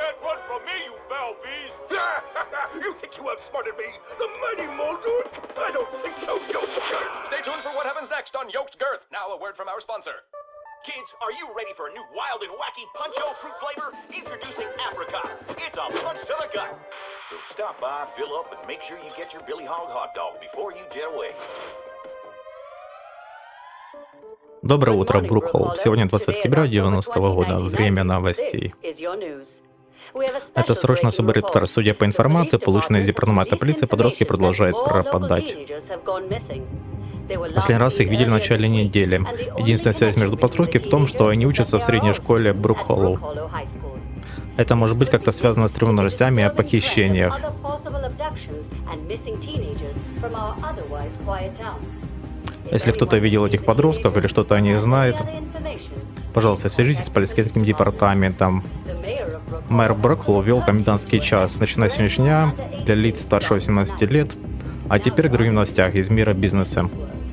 can't run from me, you foul beast! You think you outsmarted me? The mighty Muldoon? I don't think so, Yokes Girth! Stay tuned for what happens next on Yokes Girth. Now a word from our sponsor. Kids, are you ready for a new wild and wacky Punch-O fruit flavor? Introducing Apricot. It's a punch to the gut. So stop by, fill up, and make sure you get your Billy Hog hot dog before you jet away. Доброе утро, Брукхолл. Сегодня 20 октября 90-го года. Время новостей. Это срочно субрепортер. Судя по информации, полученной из департамента полиции, подростки продолжают пропадать. Последний раз их видели в начале недели. Единственная связь между подростками в том, что они учатся в средней школе Брукхоллу. Это может быть как-то связано с тревожными новостями о похищениях. Если кто-то видел этих подростков или что-то о них знает, пожалуйста, свяжитесь с полицейским департаментом. Мэр Брукхолл ввел комендантский час, начиная с сегодняшнего дня, для лиц старше 18 лет. А теперь к другим новостях из мира бизнеса.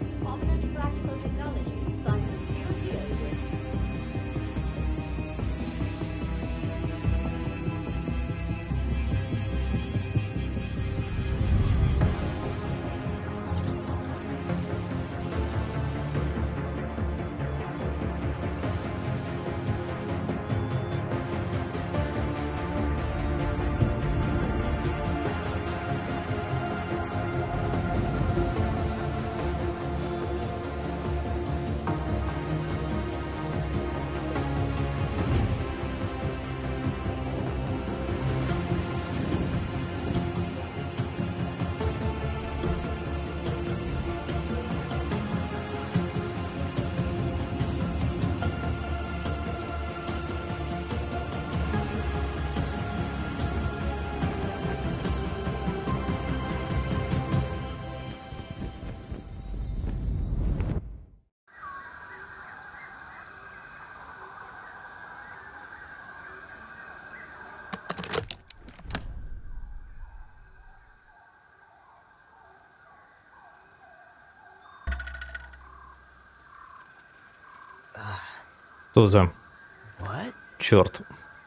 Что за... Черт.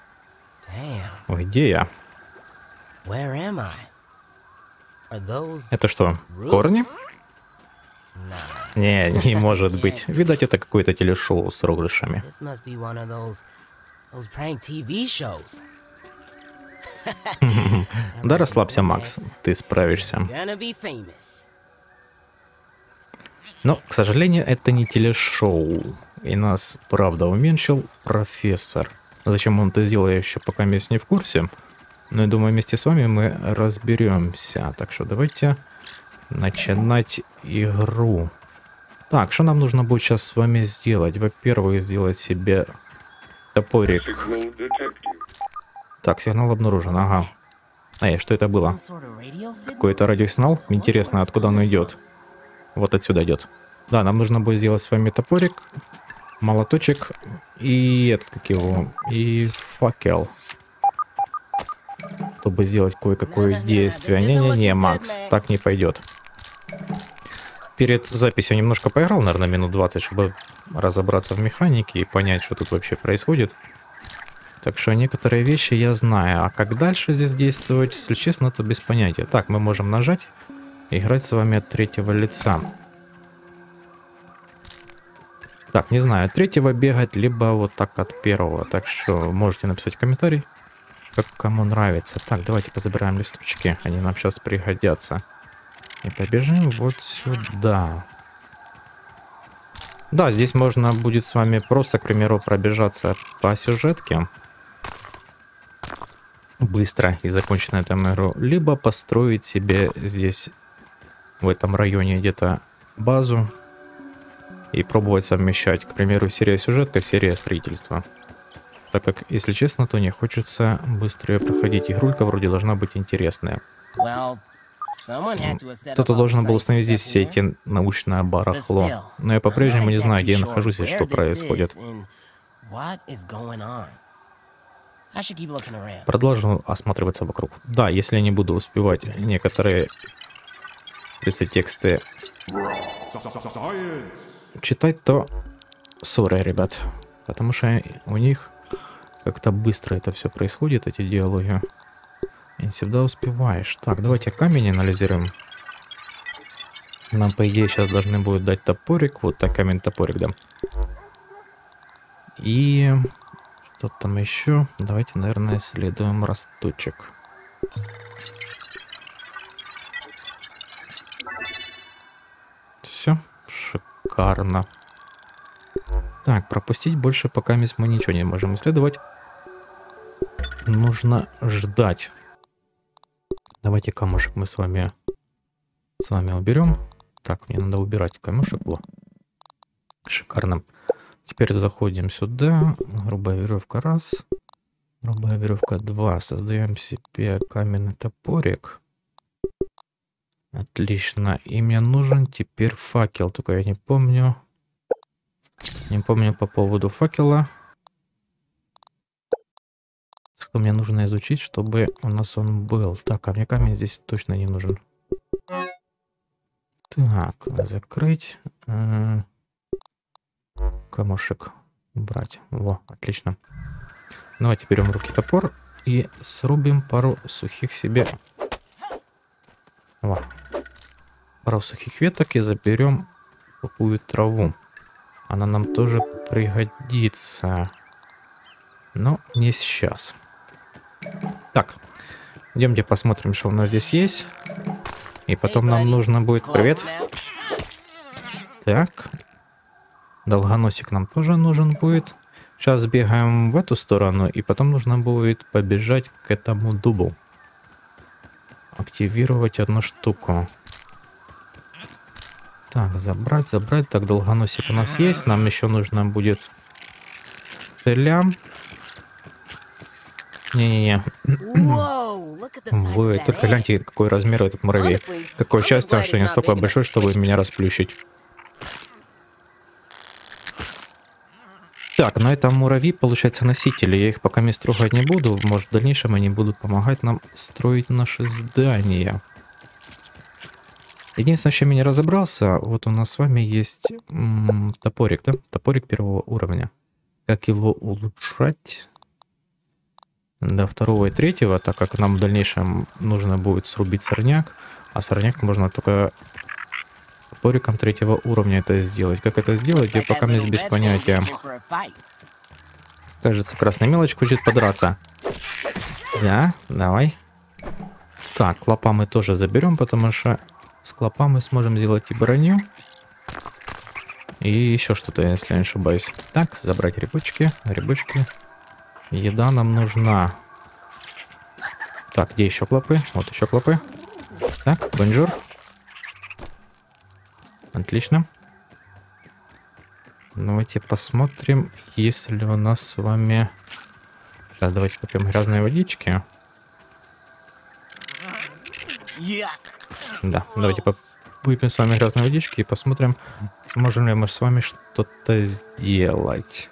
Где я? Это что, корни? Не может быть. Видать, это какое-то телешоу с розыгрышами. Да расслабься, Макс, ты справишься. Но, к сожалению, это не телешоу. И нас, правда, уменьшил профессор. Зачем он это сделал, я еще пока не в курсе. Но я думаю, вместе с вами мы разберемся. Так что давайте начинать игру. Так, что нам нужно будет сейчас с вами сделать? Во-первых, сделать себе топорик. Так, сигнал обнаружен, ага. Эй, что это было? Какой-то радиосигнал? Интересно, откуда он идет? Вот отсюда идет. Да, нам нужно будет сделать с вами топорик, молоточек и этот, как его, и факел. Чтобы сделать кое-какое действие. Не-не-не, Макс, так не пойдет. Перед записью я немножко поиграл, наверное, минут 20, чтобы разобраться в механике и понять, что тут вообще происходит. Так что некоторые вещи я знаю. А как дальше здесь действовать, если честно, то без понятия. Так, мы можем нажать и играть с вами от третьего лица. Так, не знаю, от третьего бегать, либо вот так от первого. Так что можете написать комментарий, как кому нравится. Так, давайте позабираем листочки, они нам сейчас пригодятся. И побежим вот сюда. Да, здесь можно будет с вами просто, к примеру, пробежаться по сюжетке. Быстро и закончить на этом игру. Либо построить себе здесь, в этом районе где-то базу. И пробовать совмещать, к примеру, серия сюжетка, серия строительства. Так как, если честно, то не хочется быстрее проходить. Игрулька вроде должна быть интересная. Кто-то должен был установить здесь все эти научное барахло. Но я по-прежнему не знаю, где я нахожусь и что происходит. Продолжу осматриваться вокруг. Да, если я не буду успевать некоторые тексты читать, то ссоры, ребят. Потому что у них Как-то быстро это все происходит, эти диалоги. И не всегда успеваешь. Так, давайте камень анализируем. Нам, по идее, сейчас должны будут дать топорик. Вот так, камень-топорик, да. И что там еще? Давайте, наверное, исследуем росточек. Все, шикарно. Так, пропустить больше пока мы ничего не можем исследовать. Нужно ждать. Давайте камушек мы с вами уберем. Так, мне надо убирать камушек. Во. Шикарно. Теперь заходим сюда. Грубая веревка раз. Грубая веревка 2. Создаем себе каменный топорик. Отлично. И мне нужен теперь факел. Только я не помню. Не помню по поводу факела. Что мне нужно изучить, чтобы у нас он был. Так, а мне камень здесь точно не нужен. Так, закрыть. Камушек убрать. Во, отлично. Давайте берем в руки топор и срубим пару сухих себе. Во. Пару сухих веток и заберем сухую траву. Она нам тоже пригодится. Но не сейчас. Так, идемте посмотрим, что у нас здесь есть. И потом нам нужно будет... Привет. Так. Долгоносик нам тоже нужен будет. Сейчас сбегаем в эту сторону, и потом нужно будет побежать к этому дубу. Активировать одну штуку. Так, забрать. Так, долгоносик у нас есть. Нам еще нужно будет... Теля. Не-не-не. Вы только гляньте, какой размер этот муравей. Какое счастье, что не настолько большой, чтобы меня расплющить. Так, на этом муравьи, получается, носители. Я их пока мест трогать не буду. Может, в дальнейшем они будут помогать нам строить наши здания. Единственное, с чем я не разобрался, вот у нас с вами есть топорик, да? Топорик первого уровня. Как его улучшать до 2 и 3, так как нам в дальнейшем нужно будет срубить сорняк, а сорняк можно только топориком 3 уровня это сделать. Как это сделать, я пока мне без понятия. Кажется, красная мелочь хочет подраться. Да, давай. Так, клопа мы тоже заберем, потому что с клопа мы сможем сделать и броню. И еще что-то, если я не ошибаюсь. Так, забрать грибочки. Еда нам нужна. Так, где еще клопы? Вот еще клопы. Так, бонжур. Отлично. Давайте посмотрим, есть ли у нас с вами... Сейчас давайте попьем грязной водички. Да, давайте выпьем с вами грязной водички и посмотрим, сможем ли мы с вами что-то сделать.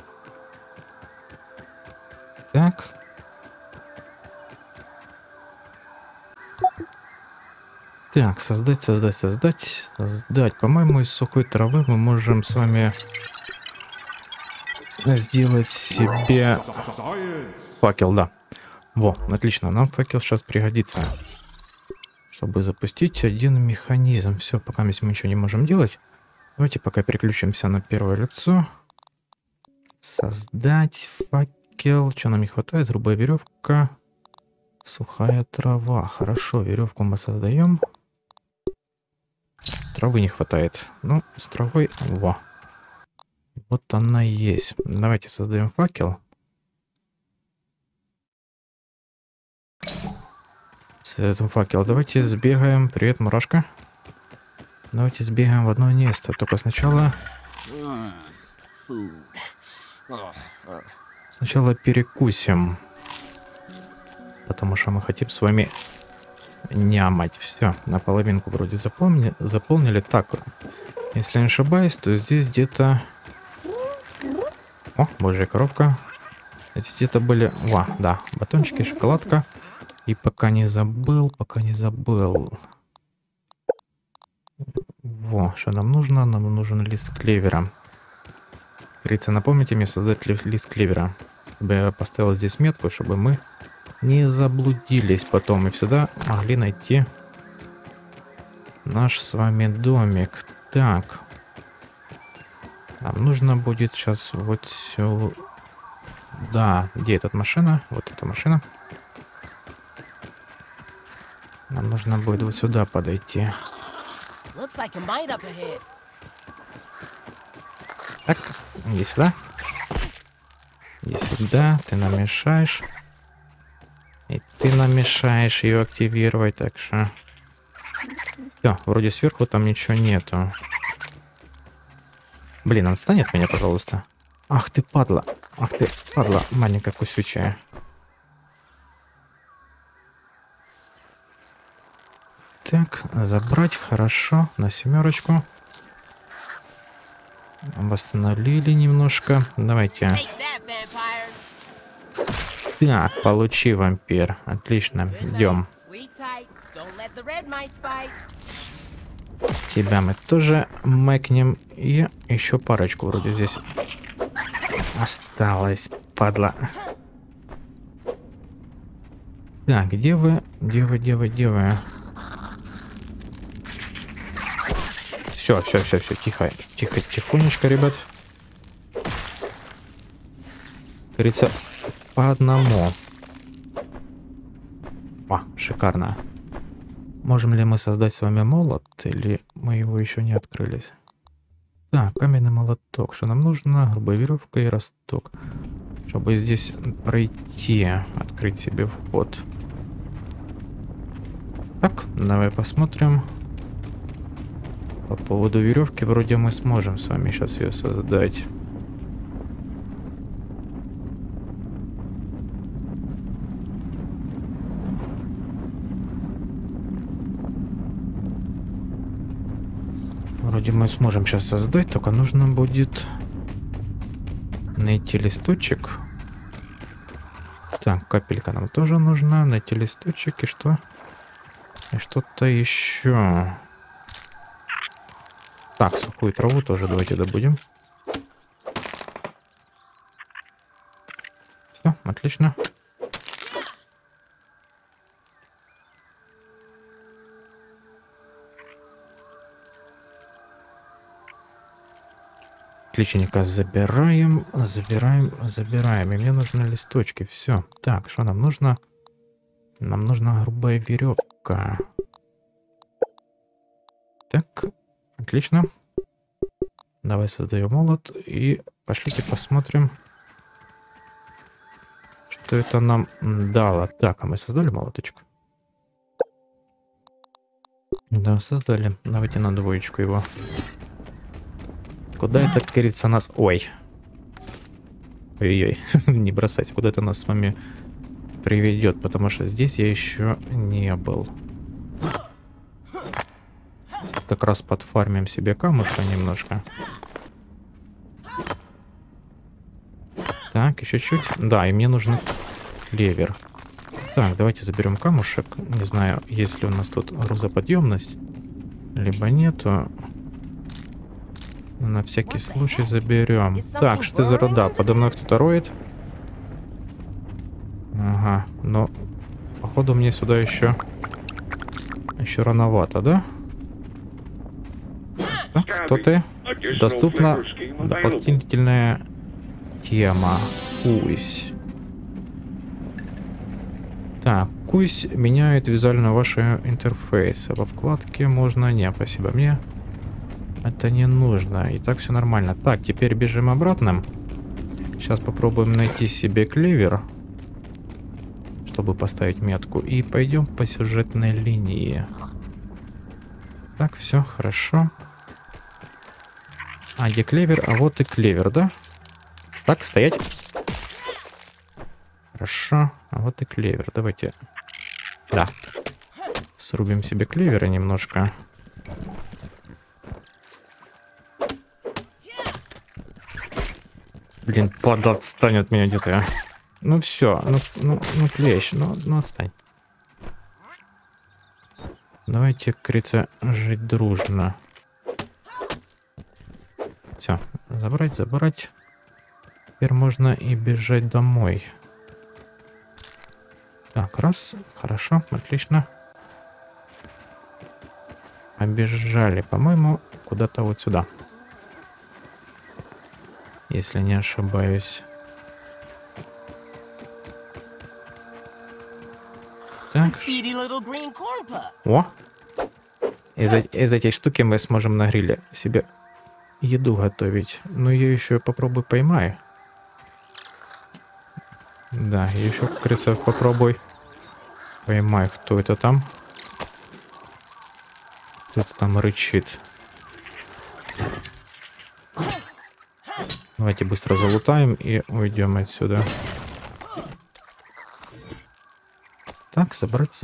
Так. Так, создать. По-моему, из сухой травы мы можем с вами сделать себе факел, да. Во, отлично, нам факел сейчас пригодится. Чтобы запустить один механизм. Все, пока мы ничего не можем делать. Давайте пока переключимся на первое лицо. Создать факел. Что нам не хватает? Грубая веревка. Сухая трава. Хорошо, веревку мы создаем. Травы не хватает. Ну, с травой... Во. Вот она есть. Давайте создаем факел. Создаем факел. Давайте сбегаем. Привет, мурашка. Давайте сбегаем в одно место. Только сначала... Сначала перекусим. Потому что мы хотим с вами нямать. Все, наполовинку вроде заполнили. Так, если не ошибаюсь, то здесь где-то... О, божья коровка. Здесь где-то были... О, да, батончики, шоколадка. И пока не забыл. Во, что нам нужно? Нам нужен лист клевера. Говорится, напомните мне создать лист клевера. чтобы я поставил здесь метку, чтобы мы не заблудились потом и всегда могли найти наш с вами домик. Так. Нам нужно будет сейчас вот сюда. Да, где эта машина? Вот эта машина. Нам нужно будет вот сюда подойти. Так, иди сюда. Иди сюда, ты нам мешаешь. И ты нам мешаешь ее активировать, так что... Все, вроде сверху там ничего нету. Блин, отстань от меня, пожалуйста. Ах ты падла. Ах ты падла, маленькая кусючая. Так, забрать, хорошо, на 7. Восстановили немножко. Давайте. Так, получи, вампир. Отлично, идем. Тебя мы тоже мэкнем. И еще парочку вроде здесь осталось, падла. Так, где вы? Где вы? Все, тихо, тихонечко, ребят. Говорится, по одному. О, шикарно. Можем ли мы создать с вами молот, или мы его еще не открылись? Так, каменный молоток. Что нам нужно? Грубая веревка и росток. Чтобы здесь пройти, открыть себе вход. Так, давай посмотрим. По поводу веревки вроде мы сможем с вами сейчас ее создать. Вроде мы сможем сейчас создать, только нужно будет найти листочек. Так, капелька нам тоже нужна. Найти листочек и что? И что-то еще. Так, сухую траву тоже давайте добудем. Все, отлично. Отличненько, забираем. И мне нужны листочки. Все. Так, что нам нужно? Нам нужна грубая веревка. Так, отлично. Давай создаем молот и пошлите посмотрим, что это нам дало. Так, а мы создали молоточек? Да, создали. Давайте на 2 его. Куда это, как говорится, нас... Ой. Ой-ой-ой. Не бросайте. Куда это нас с вами приведет? Потому что здесь я еще не был. Как раз подфармим себе камушка немножко. Так, еще чуть. Да, и мне нужен клевер. Так, давайте заберем камушек. Не знаю, есть ли у нас тут грузоподъемность. Либо нету. На всякий случай заберем. Так, что за руда? Подо мной кто-то роет. Ага, но походу мне сюда еще рановато, да? Так, кто ты? Доступна дополнительная тема. Кусь. Так, кусь меняет визуально ваши интерфейсы. Во вкладке можно... Не, спасибо, мне это не нужно. И так все нормально. Так, теперь бежим обратно. Сейчас попробуем найти себе клевер, чтобы поставить метку. И пойдем по сюжетной линии. Так, все, хорошо. А где клевер? А вот и клевер, да? Так, стоять. Хорошо. А вот и клевер. Давайте. Да. Срубим себе клевера немножко. Блин, падла, отстань от меня где-то. Ну все, ну клещ, ну отстань. Давайте, как говорится, жить дружно. Все, забрать. теперь можно и бежать домой. Так, раз. Хорошо, отлично. Побежали, по-моему, куда-то вот сюда. Если не ошибаюсь. Так. О! Из этой штуки мы сможем на гриле себе еду готовить. Но ее еще попробуй поймай. Да, еще, как говорится, попробуй поймай, кто это там. Кто-то там рычит. Давайте быстро залутаем и уйдем отсюда. Так, забрать.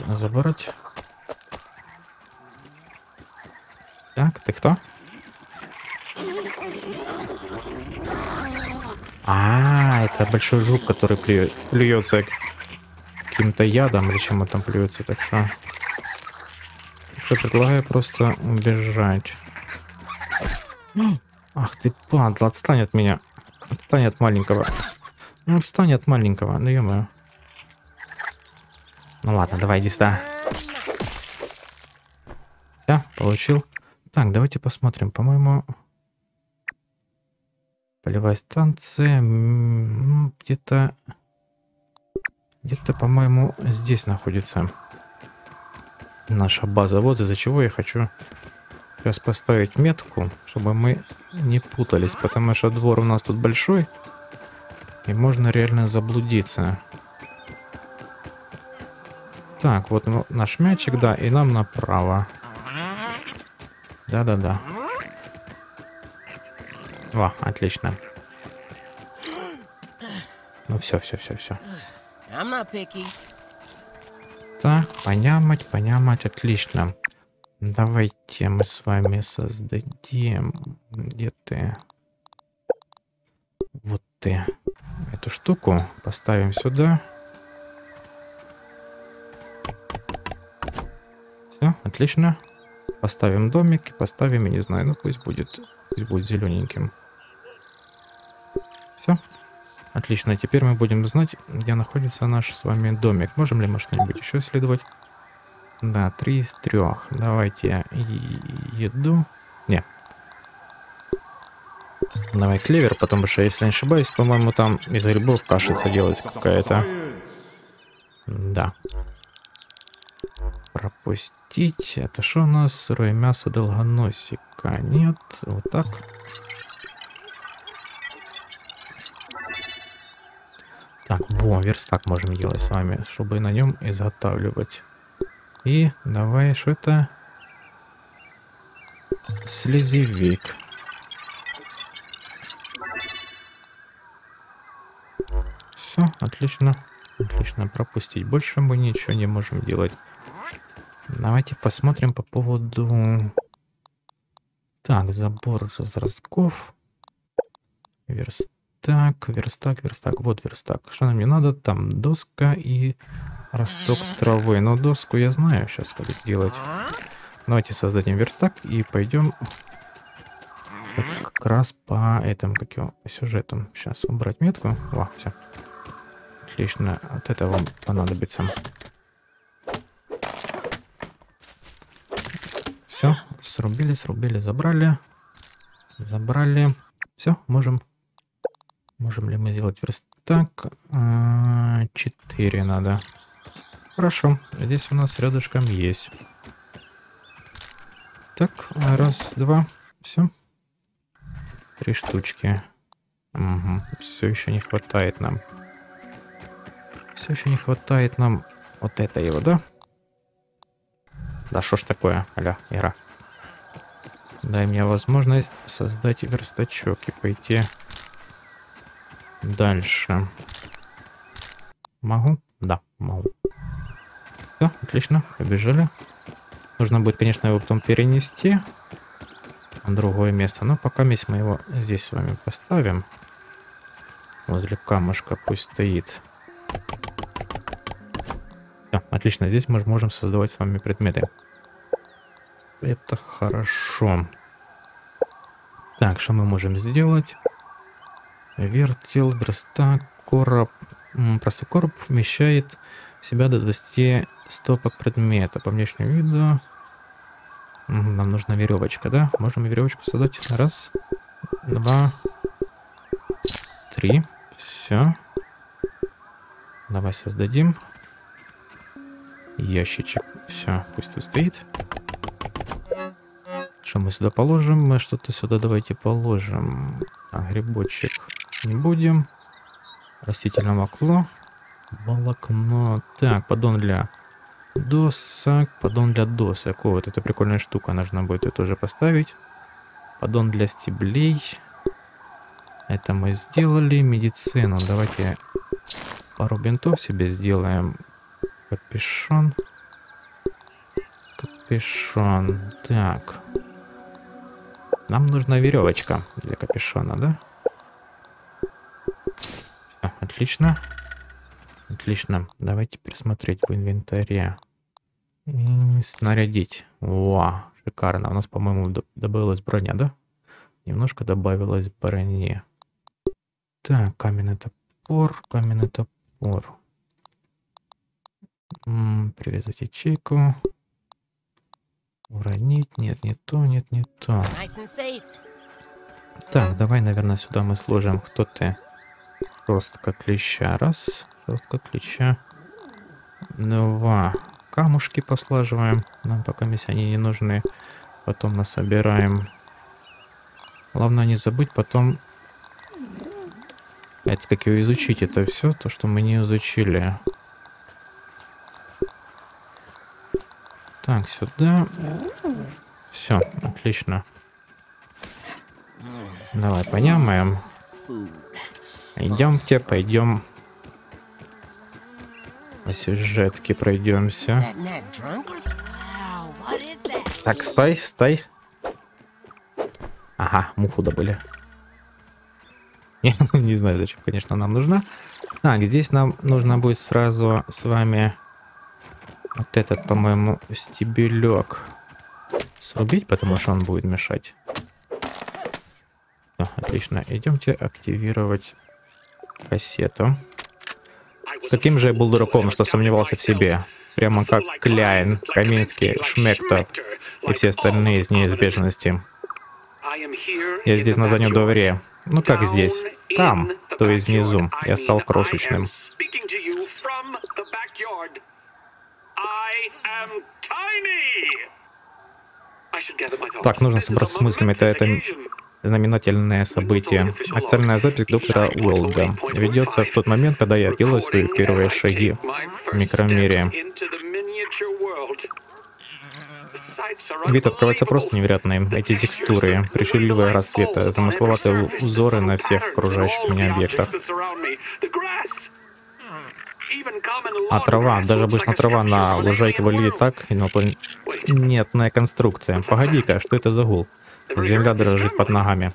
Так, ты кто? Это большой жук, который плюется каким-то ядом, или чем он там плюется, так что... предлагаю просто убежать. Ах ты, падла, отстань от меня. Отстань от маленького. Ну, отстань от маленького, ну ё-моё. Ну ладно, давай, иди сюда. Все, получил. Так, давайте посмотрим. По-моему, полевая станция где-то, по-моему, здесь находится наша база. Вот из-за чего я хочу сейчас поставить метку, чтобы мы не путались, потому что двор у нас тут большой, и можно реально заблудиться. Так, вот наш мячик, да, и нам направо. Да-да-да. О, отлично. Ну все. Так, понямать, отлично. Давайте мы с вами создадим... Где ты? Вот ты. Эту штуку поставим сюда. Все, отлично. Поставим домик и поставим, я не знаю, ну пусть будет зелененьким. Все. Отлично, теперь мы будем знать, где находится наш с вами домик. Можем ли мы что-нибудь еще исследовать? Да, 3 из 3. Давайте еду. Не. Давай клевер, потому что, если не ошибаюсь, по-моему, там из грибов кашица делается какая-то. Да. Пропустить. Это что у нас? Сырое мясо долгоносика. Нет. Вот так. Так, верстак можем делать с вами, чтобы на нем изготавливать. И давай, что это? Слезевик. Все, отлично. Отлично, пропустить. Больше мы ничего не можем делать. Давайте посмотрим по поводу... Так, забор из ростков. Верстак. Вот верстак. Что нам не надо? Там доска и росток травы. Но доску я знаю сейчас, как сделать. Давайте создадим верстак и пойдем как раз по этому, по сюжету. Сейчас убрать метку. О, все. Отлично. Вот это вам понадобится. Все, срубили, забрали. Все, можем. Можем ли мы сделать верстак? 4 надо. Хорошо, здесь у нас рядышком есть. Так, раз, два, все. 3 штучки. Угу. Все еще не хватает нам. Вот это его, да? Да что ж такое, аля, игра. Дай мне возможность создать верстачок и пойти дальше. Могу? Да, могу. Все, отлично, побежали. Нужно будет, конечно, его потом перенести на другое место. Но пока мы его здесь с вами поставим. Возле камушка пусть стоит. Все, отлично, здесь мы можем создавать с вами предметы. Это хорошо. Так, что мы можем сделать? Вертел, верстак, короб. Простой короб вмещает в себя до 20 стопок предмета. По внешнему виду нам нужна веревочка, да? Можем веревочку создать. Раз, два, три. Все. Давай создадим. Ящичек. Все, пусть тут стоит. Что мы сюда положим? Мы что-то сюда давайте положим. Грибочек не будем. Растительное волокно. Так, поддон для досок. Поддон для досок. О, вот эта прикольная штука. Нужно будет это тоже поставить. Поддон для стеблей. Это мы сделали. Медицину. Давайте пару бинтов себе сделаем. Капюшон. Капюшон. Так. Нам нужна веревочка для капюшона, да? Все, отлично. Отлично. Давайте присмотреть в инвентаре. И снарядить. Вау, шикарно. У нас, по-моему, добавилась броня, да? Немножко добавилась брони. Так, каменный топор, каменный топор. Привязать ячейку. Уронить. Нет, не то, нет, не то. Так, давай, наверное, сюда мы сложим. Кто ты? Шерстка клеща. Раз. Шерстка клеща. Два. Камушки послаживаем. Нам пока они не нужны. Потом насобираем. Главное не забыть потом... Это как его изучить. Это все то, что мы не изучили. Так, сюда. Все, отлично. Давай понямаем. Идемте, пойдем. По сюжетке пройдемся. Так, стой, стой. Ага, муху добыли. Не знаю, зачем, конечно, нам нужна. Так, здесь нам нужно будет сразу с вами вот этот, по-моему, стебелек срубить, потому что он будет мешать. Отлично. Идемте активировать кассету. Каким же я был дураком, что сомневался в себе. Прямо как Кляйн, Каминский, Шмектор и все остальные из неизбежности. Я здесь на заднем дворе. Ну как здесь? Там, то есть внизу. Я стал крошечным. Так, нужно собраться с мыслями. Это знаменательное событие. Официальная запись доктора Уэлда ведется в тот момент, когда я делаю свои первые шаги в микромире. Вид открывается просто невероятный. Эти текстуры, причудливые рассветы, замысловатые узоры на всех окружающих меня объектах. А трава, даже обычно трава на лужайке выглядит так, инопланетная конструкция. Погоди-ка, что это за гул? Земля дрожит под ногами.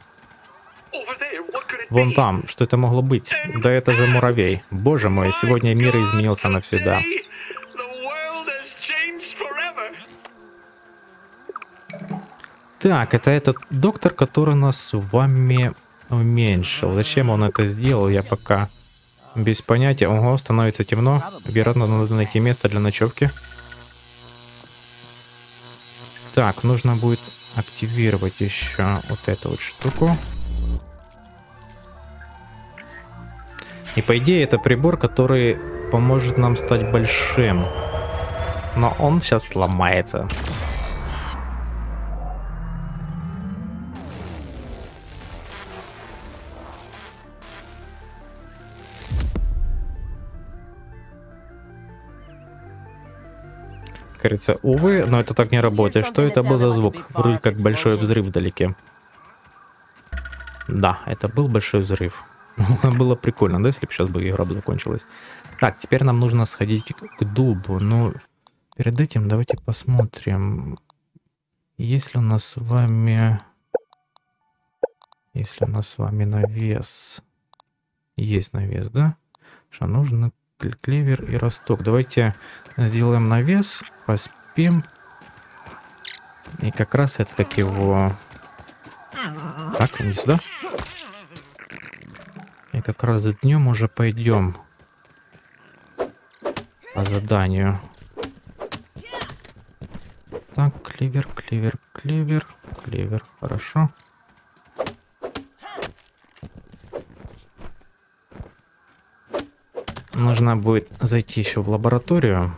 Вон там, что это могло быть? Да это же муравей. Боже мой, сегодня мир изменился навсегда. Так, это этот доктор, который нас с вами уменьшил. Зачем он это сделал, я пока без понятия. Ого, становится темно. Вероятно, надо найти место для ночевки. Так, нужно будет активировать еще вот эту вот штуку. И по идее это прибор, который поможет нам стать большим. Но он сейчас сломается. Кажется, увы, но это так не работает. Что это был за звук? Вроде как большой взрыв вдалеке. Да, это был большой взрыв. Было прикольно, да, если бы сейчас бы игра закончилась. Так, теперь нам нужно сходить к дубу. Но перед этим давайте посмотрим. Если у нас с вами... Если у нас с вами навес... Есть навес, да? Что нужно? Клевер и росток. Давайте сделаем навес, поспим. И как раз это как его... Так, иди сюда. И как раз днем уже пойдем по заданию. Так, клевер, клевер, клевер, клевер. Хорошо. Нужно будет зайти еще в лабораторию,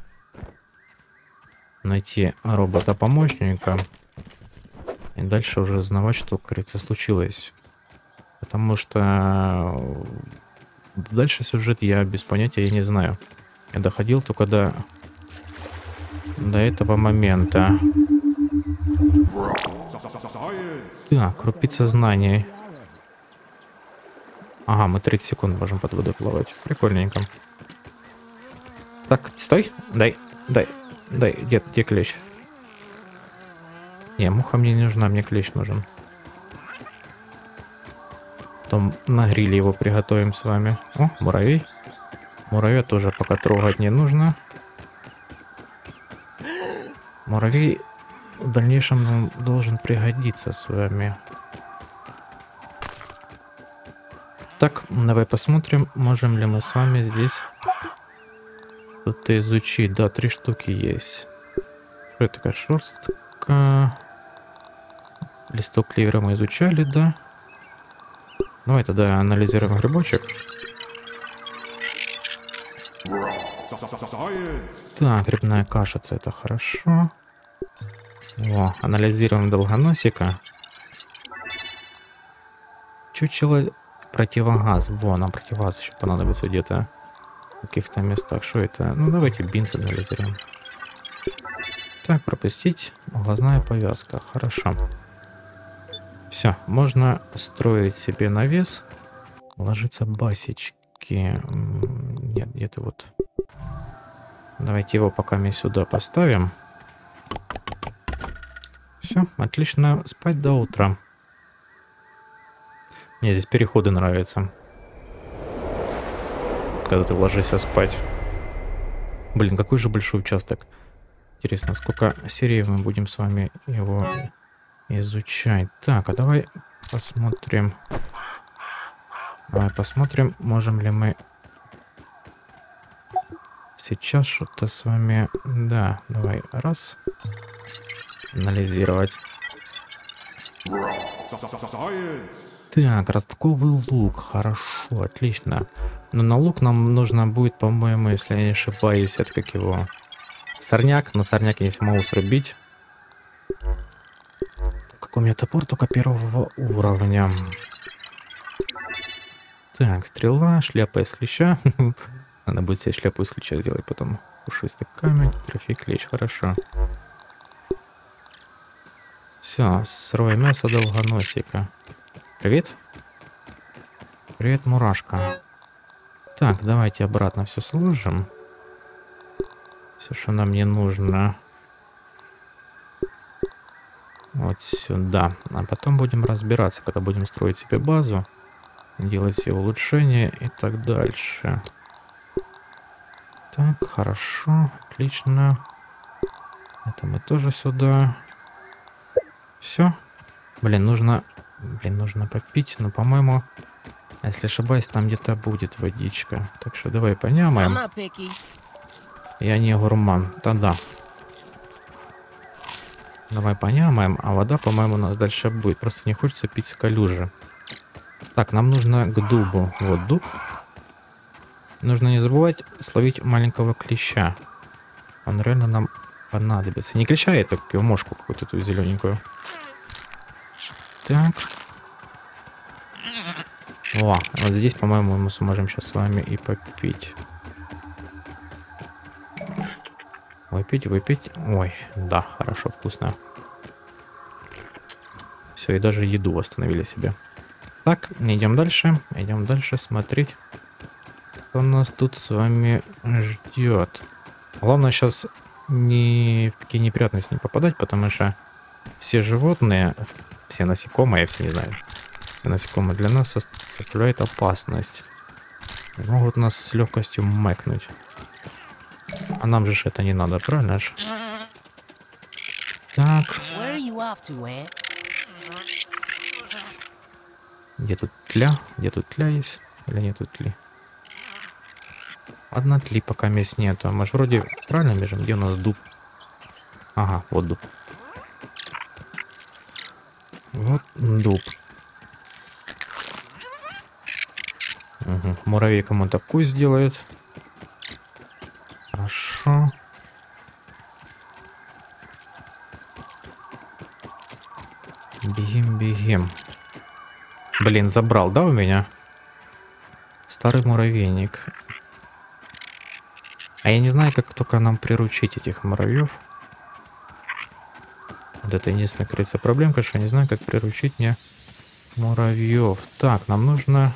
найти робота-помощника и дальше уже узнавать, что, как говорится, случилось. Потому что дальше сюжет я без понятия не знаю. Я доходил только до этого момента. Так, крупица знаний. Ага, мы 30 секунд можем под водой плавать. Прикольненько. Так, стой. Дай. Где ключ? Не, муха мне не нужна, мне ключ нужен. Потом на гриле его приготовим с вами. О, муравей. Муравья тоже пока трогать не нужно. Муравей в дальнейшем нам должен пригодиться с вами. Так, давай посмотрим, можем ли мы с вами здесь что-то изучить. Да, 3 штуки есть. Что это такая шерстка? Листок клевера мы изучали, да? Давай тогда анализируем грибочек. Так, грибная кашица, это хорошо. О, анализируем долгоносика. Чучело, противогаз. Во, нам противогаз еще понадобится где-то в каких-то местах. Что это? Ну, давайте бинт анализируем. Так, пропустить. Глазная повязка. Хорошо. Все, можно строить себе навес. Ложиться басечки. Нет, где-то вот. Давайте его пока мы сюда поставим. Все, отлично. Спать до утра. Мне здесь переходы нравятся. Когда ты ложишься спать. Блин, какой же большой участок. Интересно, сколько серий мы будем с вами его изучать. Так, а давай посмотрим. Давай посмотрим, можем ли мы сейчас что-то с вами... Да, давай, раз. Анализировать. Так, ростковый лук. Хорошо, отлично. Но на лук нам нужно будет, по-моему, если я не ошибаюсь, это как его... Сорняк. Но сорняк я не смогу срубить. Какой у меня топор? Только 1-го уровня. Так, стрела, шляпа из клеща. Надо будет себе шляпу из клеща сделать потом. Пушистый камень, трофей клещ, хорошо. Все, сырое мясо долгоносика. Привет. Привет, мурашка. Так, давайте обратно все сложим. Все, что нам не нужно. Вот сюда. А потом будем разбираться, когда будем строить себе базу. Делать все улучшения и так дальше. Так, хорошо, отлично. Это мы тоже сюда. Все. Блин, нужно попить, но, по-моему, если ошибаюсь, там где-то будет водичка. Так что давай понямаем. Я не гурман. Да. Давай понямаем, а вода, по-моему, у нас дальше будет. Просто не хочется пить с калюжи. Так, нам нужно к дубу. Вот дуб. Нужно не забывать словить маленького клеща. Он реально нам понадобится. Не клеща, это мошку какую-то тут зелененькую. Так. О, вот здесь, по-моему, мы сможем сейчас с вами и попить. Выпить. Ой, да, хорошо, вкусно. Все, и даже еду восстановили себе. Так, идем дальше смотреть, что нас тут с вами ждет. Главное сейчас ни в какие неприятности не попадать, потому что все животные, все насекомые, все не знаю, все насекомые для нас составляют опасность. Могут нас с легкостью мэкнуть. А нам же это не надо, правильно ж? Так. Где тут тля? Где тут тля есть? Или нету тли? Одна тли пока мест нету. Мы же вроде правильно бежим. Где у нас дуб? Ага, вот дуб. Вот дуб. Угу. Муравей кому-то кусь сделает. Хорошо. Бегим, бегим. Блин, забрал, да, у меня? Старый муравейник. А я не знаю, как только нам приручить этих муравьев. Вот это единственная, кажется, проблемка, что я не знаю, как приручить мне муравьев. Так, нам нужно...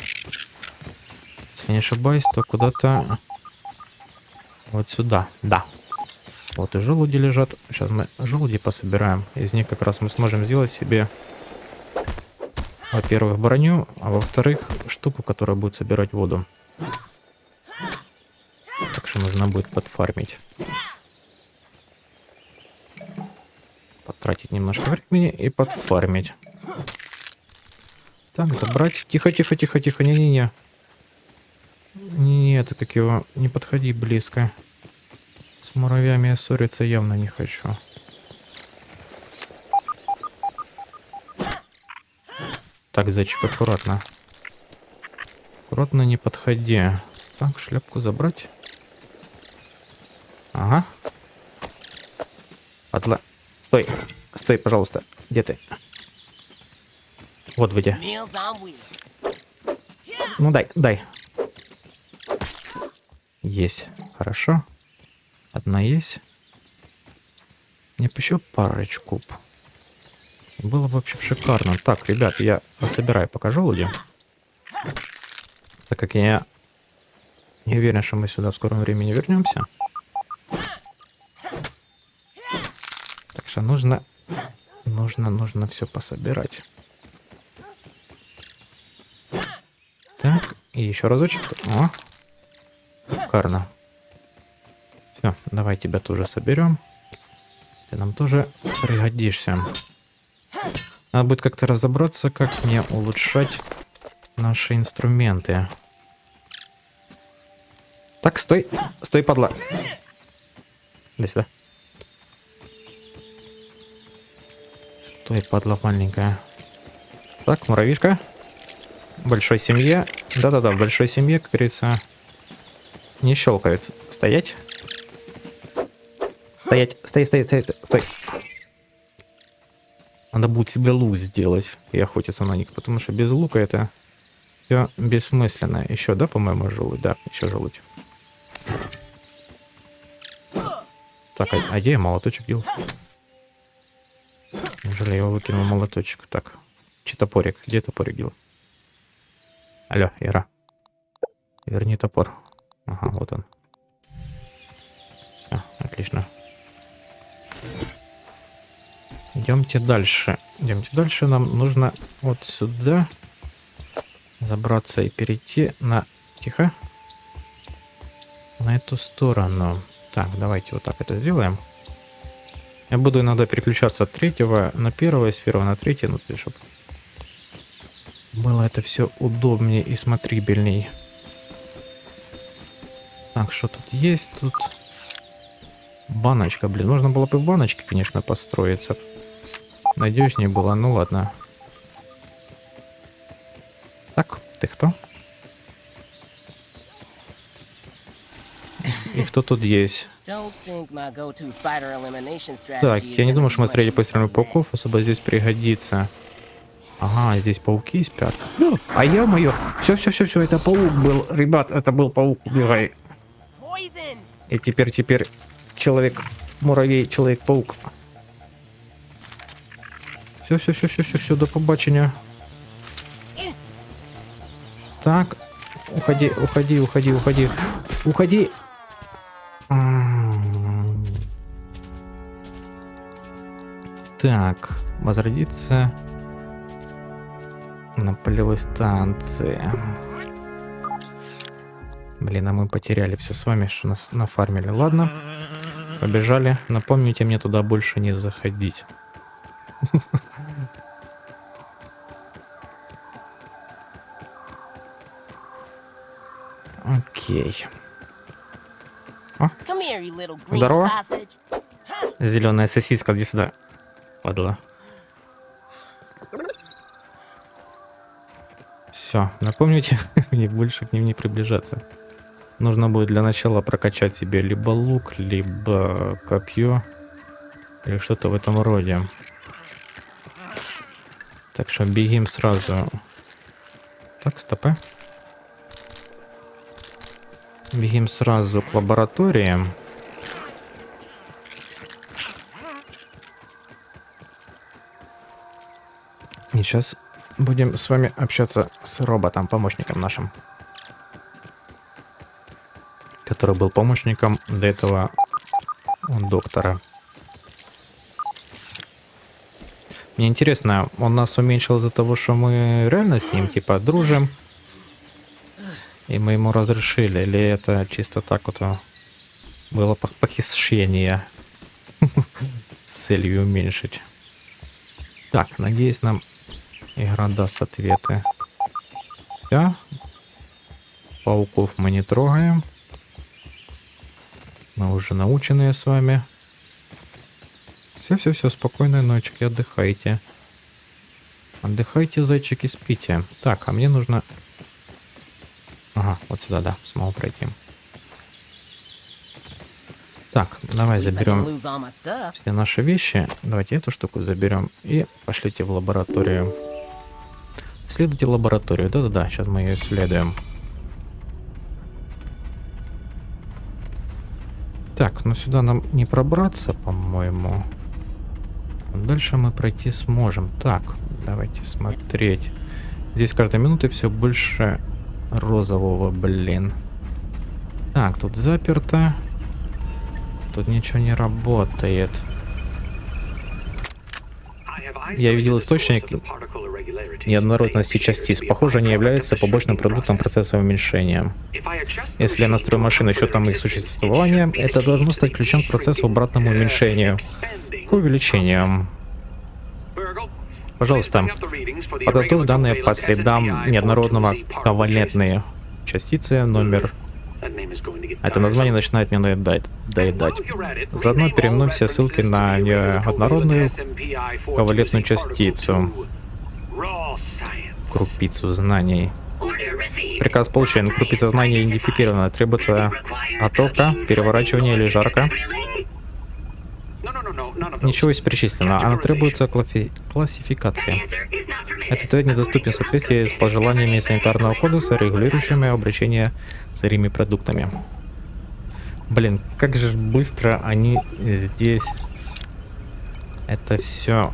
Если не ошибаюсь, то куда-то вот сюда. Да. Вот и желуди лежат. Сейчас мы желуди пособираем. Из них как раз мы сможем сделать себе, во-первых, броню, а во-вторых, штуку, которая будет собирать воду. Так что нужно будет подфармить. Потратить немножко времени и подфармить. Так, забрать. Тихо, тихо, тихо, тихо. Не-не-не. Нет, как его... Не подходи близко. С муравьями я ссориться явно не хочу. Так, зайчик, аккуратно. Аккуратно, не подходи. Так, шляпку забрать. Ага. Отла... Стой. Стой, пожалуйста. Где ты? Вот где. Ну дай, дай. Есть. Хорошо. Одна есть. Мне бы еще парочку. Было бы вообще шикарно. Так, ребят, я собираю пока желуди. Так как я не уверен, что мы сюда в скором времени вернемся. Так что нужно все пособирать. Так, и еще разочек. О, шикарно. Все, давай тебя тоже соберем. Ты нам тоже пригодишься. Надо будет как-то разобраться, как мне улучшать наши инструменты. Так, стой. Стой, падла. Иди сюда. Стой, падла маленькая. Так, муравьишка. В большой семье. Да-да-да, в большой семье, как говорится, не щелкают. Стоять. Стоять. Стоять, стоять, стоять. Стой. Надо будет себе лук сделать и охотиться на них, потому что без лука это все бессмысленно. Еще, да, по-моему, желудь? Да, еще желудь. Так, а где я молоточек делал? Неужели я его выкинул молоточек? Так, топорик. Где топорик делал? Алло, Ира. Верни топор. Ага, вот он. Все, отлично. Идемте дальше. Идемте дальше. Нам нужно вот сюда забраться и перейти на... Тихо. На эту сторону. Так, давайте вот так это сделаем. Я буду иногда переключаться от третьего на первое, с первого на третье, ну, чтобы было это все удобнее и смотрибельней. Так, что тут есть? Тут баночка, блин. Можно было бы в баночке, конечно, построиться. Надежнее было, ну ладно. Так, ты кто? И кто тут есть? Так, я не думаю, что мы встретили пострельных пауков особо здесь пригодится. Ага, здесь пауки спят. А ё-моё! Все, это паук был. Ребят, это был паук. Убегай. И теперь человек-муравей, человек-паук. Все, до побачення. Так, уходи. Уходи. Так, возродиться на полевой станции. Блин, а мы потеряли все с вами, что нас нафармили. Ладно, побежали. Напомните мне туда больше не заходить. Окей. Come here, you little green Здорово. sausage. Зеленая сосиска, иди сюда. Падла. Все, напомните, мне больше к ним не приближаться. Нужно будет для начала прокачать себе либо лук, либо копье, или что-то в этом роде. Так что бегим сразу. Так, стопы. Бегим сразу к лаборатории. И сейчас будем с вами общаться с роботом, помощником нашим. Который был помощником до этого доктора. Мне интересно, он нас уменьшил из-за того, что мы реально с ним типа дружим? И мы ему разрешили? Или это чисто так вот было похищение с целью уменьшить? Так, надеюсь, нам игра даст ответы. Все. Пауков мы не трогаем. Мы уже наученные с вами. Все, спокойной ночки, отдыхайте. Отдыхайте, зайчики, спите. Так, а мне нужно... Ага, вот сюда, да, смогу пройти. Так, давай заберем все наши вещи. Давайте эту штуку заберем и пошлите в лабораторию. Исследуйте лабораторию. Да-да-да, сейчас мы ее исследуем. Так, ну сюда нам не пробраться, по-моему. Дальше мы пройти сможем. Так, давайте смотреть. Здесь каждой минуты все больше розового, блин. Так, тут заперто. Тут ничего не работает. Я видел источник неоднородности частиц. Похоже, они являются побочным продуктом процесса уменьшения. Если я настрою машину счетом их существования, это должно стать ключом к процессу обратному уменьшению, к увеличению. Пожалуйста, подготовь данные по следам неоднородного ковалентные частицы номер. Это название начинает мне доедать. Заодно переименуем все ссылки на неоднородную ковалентную частицу. Крупицу знаний. Приказ получен. Крупица знаний идентифицирована. Требуется готовка, переворачивание или жарка. Ничего из перечисленного. Она требуется классификации. Этот ответ недоступен в соответствии с пожеланиями санитарного кодекса, регулирующими обращение с сырыми продуктами. Блин, как же быстро они здесь это все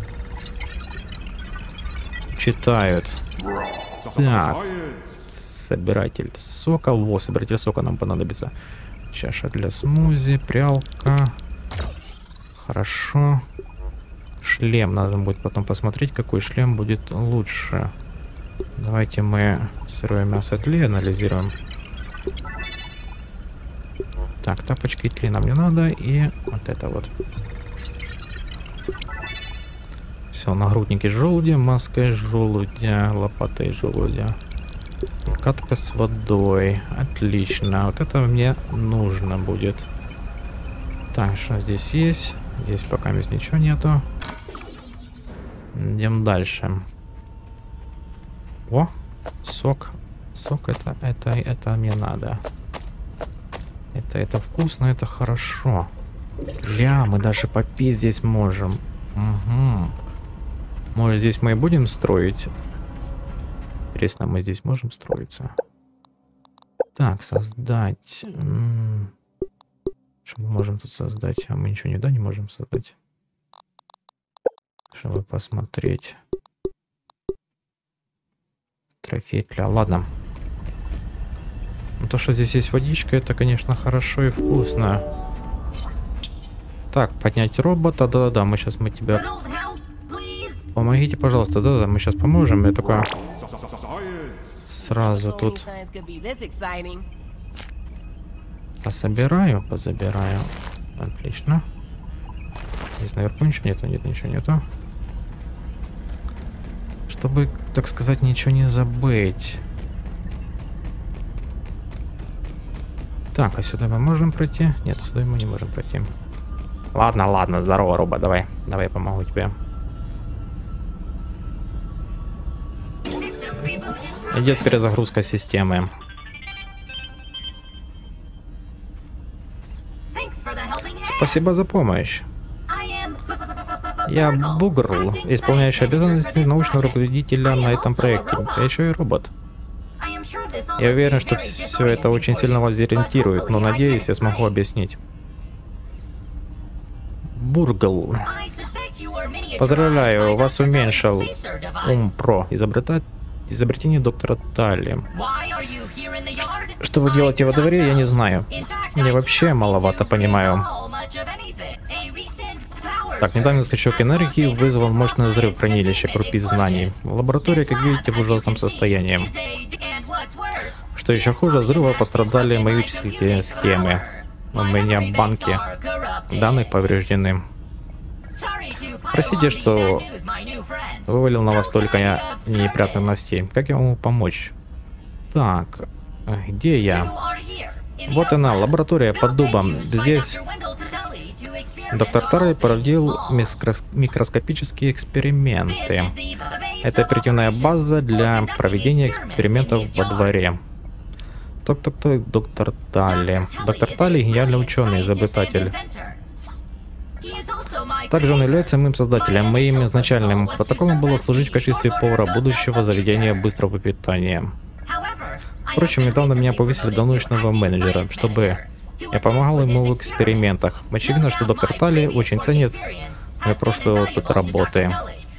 читают. Так, собиратель сока. Во, собиратель сока нам понадобится. Чаша для смузи, прялка. Хорошо. Шлем. Надо будет потом посмотреть, какой шлем будет лучше. Давайте мы сырое мясо тли анализируем. Так, тапочки тли нам не надо. И вот это вот. Все, нагрудники желудя, маска из желудя, лопата из желудя. Катка с водой. Отлично. Вот это мне нужно будет. Так, что здесь есть? Здесь пока здесь ничего нету. Идем дальше. О, сок. Сок это мне надо. Это вкусно, это хорошо. Ля, мы даже попить здесь можем. Угу. Может, здесь мы и будем строить? Интересно, мы здесь можем строиться? Так, создать. Что мы можем тут создать? А мы ничего не можем создать. Чтобы посмотреть. Трофей тля. Ладно. То, что здесь есть водичка, это, конечно, хорошо и вкусно. Так, поднять робота. Да-да-да, мы тебя... Помогите, пожалуйста. Да-да, мы сейчас поможем. Я только сразу тут позабираю. Отлично. Здесь наверху ничего нету. Нет, ничего нету. Чтобы, так сказать, ничего не забыть. Так, а сюда мы можем пройти? Нет, сюда мы не можем пройти. Ладно, ладно, здорово, Роба, давай. Давай я помогу тебе. Идет перезагрузка системы. Спасибо за помощь. Я Бугрл, исполняющий обязанности научного руководителя на этом проекте. Я еще и робот. Я уверен, что все это очень сильно вас ориентирует, но надеюсь, я смогу объяснить. Бургл. Поздравляю, вас уменьшил Ум-Про, изобретение доктора Талли. Что вы делаете во дворе, я не знаю. Я вообще маловато понимаю. Так, недавний скачок энергии вызвал мощный взрыв хранилища крупиц знаний. Лаборатория, как видите, в ужасном состоянии. Что еще хуже, взрыва пострадали мои вычислительные схемы. У меня банки данных повреждены. Простите, что вывалил на вас только неприятных новостей. Как я могу помочь? Так, где я? Вот она, лаборатория под дубом. Здесь доктор Талли проводил микроскопические эксперименты. Это оперативная база для проведения экспериментов во дворе. Кто доктор Талли? Доктор Талли гениальный ученый, изобретатель. Также он является моим создателем. Моим изначальным протоколом было служить в качестве повара будущего заведения быстрого питания. Впрочем, недавно меня повысили до научного менеджера, чтобы я помогал ему в экспериментах. Очевидно, что доктор Талли очень ценит мой прошлый опыт работы.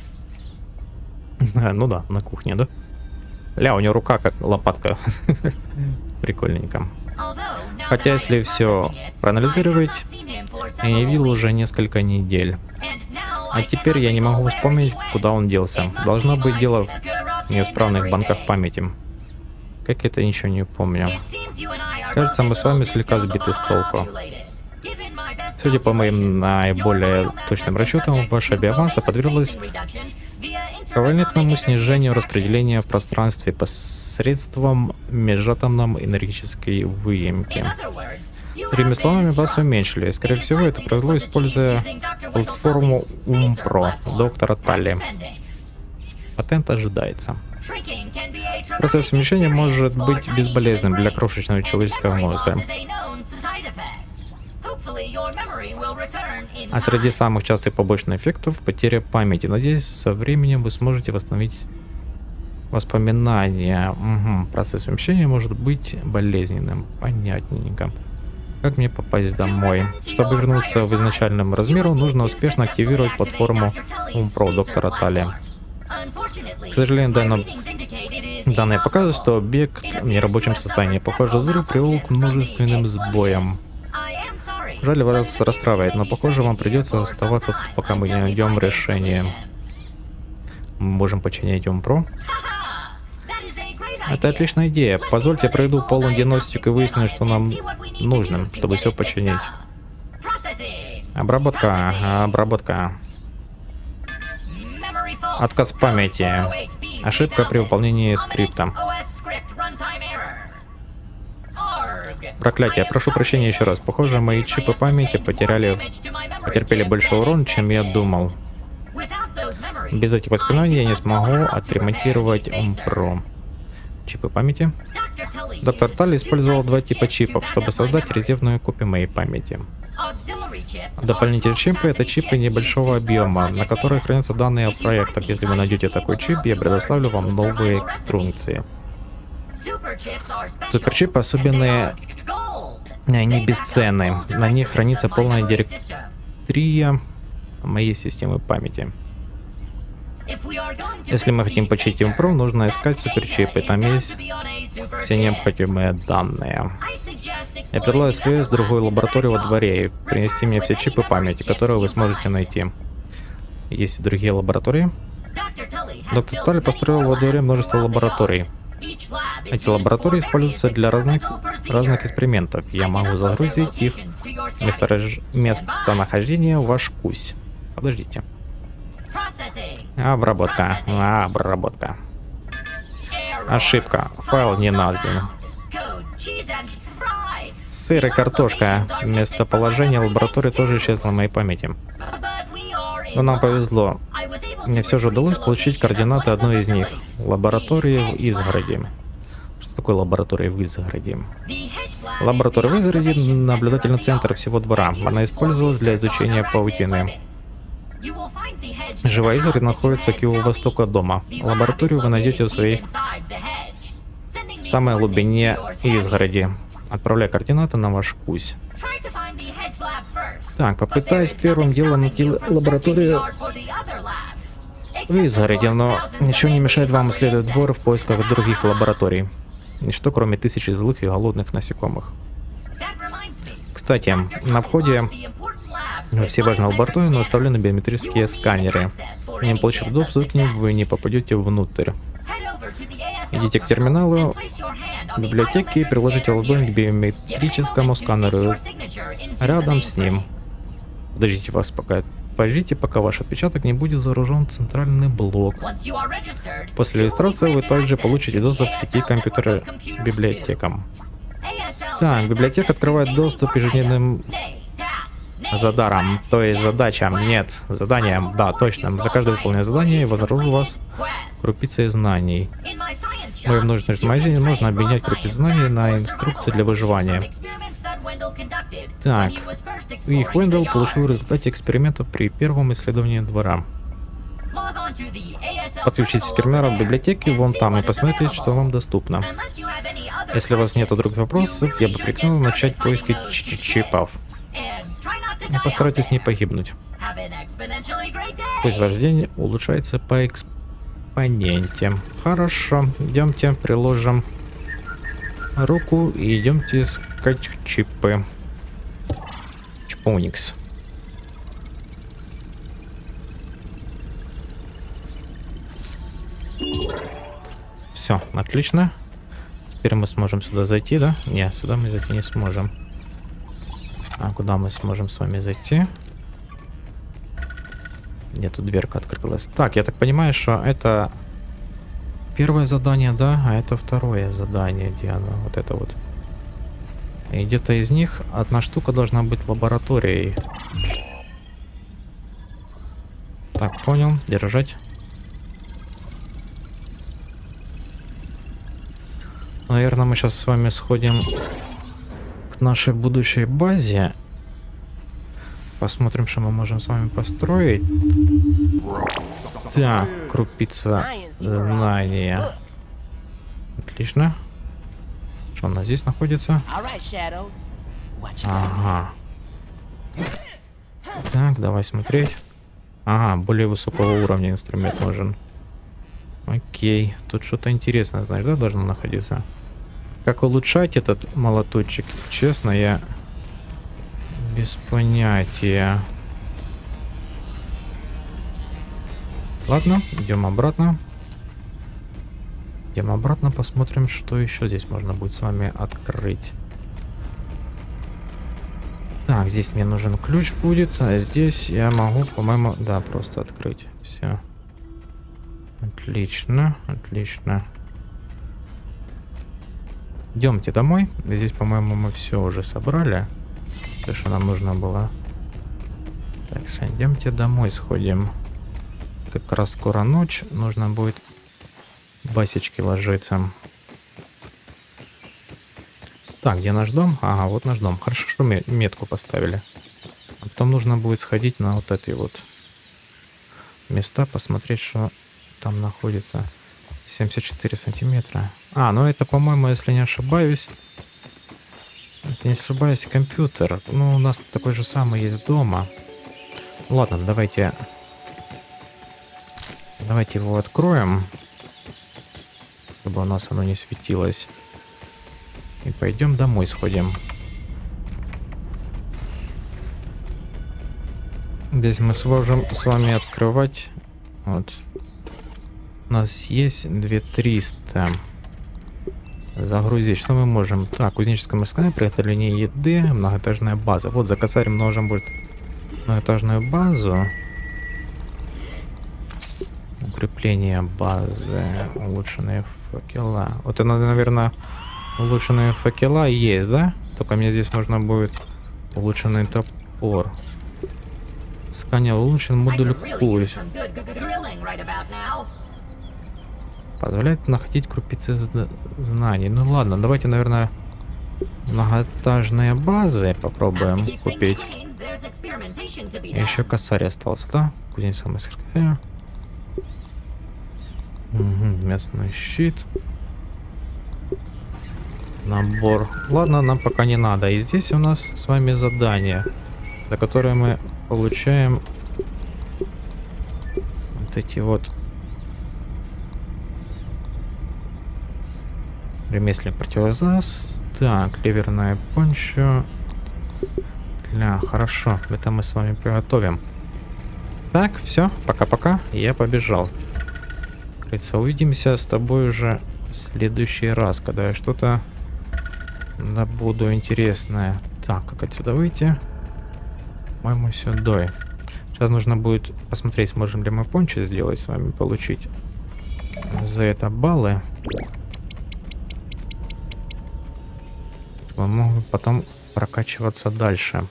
Ну да, на кухне, да? Ля, у него рука как лопатка. Прикольненько. Хотя, если все проанализировать, я не видел уже несколько недель. А теперь я не могу вспомнить, куда он делся. Должно быть дело в неисправных банках памяти. Как это, ничего не помню. Кажется, мы с вами слегка сбиты с толку. Судя по моим наиболее точным расчетам, ваша биомасса подверглась ковалентному снижению распределения в пространстве посредством межатомной энергетической выемки. Другими словами, вас уменьшили. Скорее всего, это произошло, используя платформу Ум-Про доктора Талли. Патент ожидается. Процесс уменьшения может быть безболезненным для крошечного человеческого мозга. А среди самых частых побочных эффектов — потеря памяти. Надеюсь, со временем вы сможете восстановить воспоминания. Процесс уменьшения может быть болезненным. Понятненько. Как мне попасть домой? Чтобы вернуться в изначальном размеру, нужно успешно активировать платформу Ум-Про доктора Талли. К сожалению, данные показывают, что объект в нерабочем состоянии. Похоже, взрыв привел к множественным сбоям. Жаль, вас расстраивает, но похоже, вам придется оставаться, пока мы не найдем решение. Мы можем починить Ум-Про. Это отличная идея. Позвольте, я проведу полную диагностику и выясню, что нам нужно, чтобы все починить. Обработка. Отказ памяти. Ошибка при выполнении скрипта. Проклятие, прошу прощения еще раз. Похоже, мои чипы памяти потерпели больше урон, чем я думал. Без этих воспоминаний я не смогу отремонтировать Ум-Про. Чипы памяти. Доктор Талли использовал два типа чипов, чтобы создать резервную копию моей памяти. Дополнительные чипы — это чипы небольшого объема, на которые хранятся данные о проектах. Если вы найдете такой чип, я предоставлю вам новые инструкции. Суперчипы особенные, они бесценны. На них хранится полная директория моей системы памяти. Если мы хотим починить Ум-Про, нужно искать суперчипы. Там есть все необходимые данные. Я предлагаю связь в другую лабораторию во дворе и принести мне все чипы памяти, которые вы сможете найти. Есть и другие лаборатории. Доктор Талли построил во дворе множество лабораторий. Эти лаборатории используются для разных экспериментов. Я могу загрузить их местонахождение в ваш кусь. Подождите. Обработка. Ошибка. Файл не найден. Сыр и картошка. Местоположение лаборатории тоже исчезло в моей памяти. Но нам повезло. Мне все же удалось получить координаты одной из них. Лаборатории в изгороде. Что такое лаборатория в изгороде? Лаборатория в изгороде — наблюдательный центр всего двора. Она использовалась для изучения паутины. Живая изгородь находится к юго-востоку от дома. Лабораторию вы найдете в самой глубине изгороди. Отправляй координаты на ваш кусь. Так, попытаюсь первым делом найти лабораторию в изгороди, но ничего не мешает вам исследовать двор в поисках других лабораторий. Ничто, кроме тысячи злых и голодных насекомых. Кстати, на входе во все важные лаборатории наставлены биометрические сканеры. Не получив доступ к ним, вы не попадете внутрь. Идите к терминалу библиотеки и приложите ладонь к биометрическому сканеру рядом с ним. Подождите, пока ваш отпечаток не будет загружен в центральный блок. После регистрации вы также получите доступ к сети компьютера библиотекам. Так, библиотека открывает доступ к ежедневным задарам, то есть задачам, нет, заданиям, да, точно. За каждое выполненное задание я возражу у вас крупицей знаний. В моем нужном магазине можно обменять крупицы знаний на инструкции для выживания. Так, их Вендел получил в результате экспериментов при первом исследовании двора. Подключитесь к терминалу библиотеки вон там и посмотрите, что вам доступно. Если у вас нет других вопросов, я бы рекомендовал начать поиски чипов. И постарайтесь не погибнуть. Пусть вождение улучшается по экспоненте. Хорошо, идемте, приложим руку и идемте искать чипы. Чпоникс. Все, отлично. Теперь мы сможем сюда зайти, да? Нет, сюда мы зайти не сможем. А куда мы сможем с вами зайти? Где-то дверка открылась. Так, я так понимаю, что это первое задание, да? А это второе задание, где оно? Вот это вот. И где-то из них одна штука должна быть лабораторией. Так, понял. Держать. Наверное, мы сейчас с вами сходим к нашей будущей базе. Посмотрим, что мы можем с вами построить. Так, крупица знания. Отлично. Что у нас здесь находится? Ага. Так, давай смотреть. Ага, более высокого уровня инструмент нужен. Окей. Тут что-то интересное, знаешь, да, должно находиться? Как улучшать этот молоточек? Честно, я без понятия. Ладно, идем обратно. Идем обратно, посмотрим, что еще здесь можно будет с вами открыть. Так, здесь мне нужен ключ будет, а здесь я могу, по-моему, да, просто открыть. Все. Отлично, отлично. Идемте домой. Здесь, по-моему, мы все уже собрали. Все, что нам нужно было. Так что идемте домой сходим. Как раз скоро ночь. Нужно будет басечки ложиться. Так, где наш дом? Ага, вот наш дом. Хорошо, что мы метку поставили. А потом нужно будет сходить на вот эти вот места, посмотреть, что там находится. 74 сантиметра. А, ну это, по-моему, если не ошибаюсь, это, не ошибаюсь, компьютер. Ну, у нас такой же самый есть дома. Ладно, давайте его откроем, чтобы у нас оно не светилось. И пойдем домой сходим. Здесь мы сможем с вами открывать. Вот. У нас есть 2300. Загрузить. Что мы можем? Так, кузнеческая мастерская, приготовление еды, многоэтажная база. Вот за косарем нужно будет многоэтажную базу. Укрепление базы. Улучшенные факела. Вот это, наверное, улучшенные факела есть, да? только мне здесь нужно будет улучшенный топор. Сканер улучшен модуль кусь. Позволяет находить крупицы знаний. Ну ладно, давайте, наверное, многоэтажные базы попробуем купить. Еще косарь остался, да? Кузнеца мастерская. Угу, местный щит. Набор. Ладно, нам пока не надо. И здесь у нас с вами задание, за которое мы получаем вот эти вот ремесленник противогаз. Так, ливерная пончо. Хорошо, это мы с вами приготовим. Так, все, пока-пока, я побежал. Кажется, увидимся с тобой уже в следующий раз, когда я что-то добуду интересное. Так, как отсюда выйти? По-моему, сюда. Сейчас нужно будет посмотреть, сможем ли мы пончо сделать с вами, получить за это баллы. Мы можем потом прокачиваться дальше.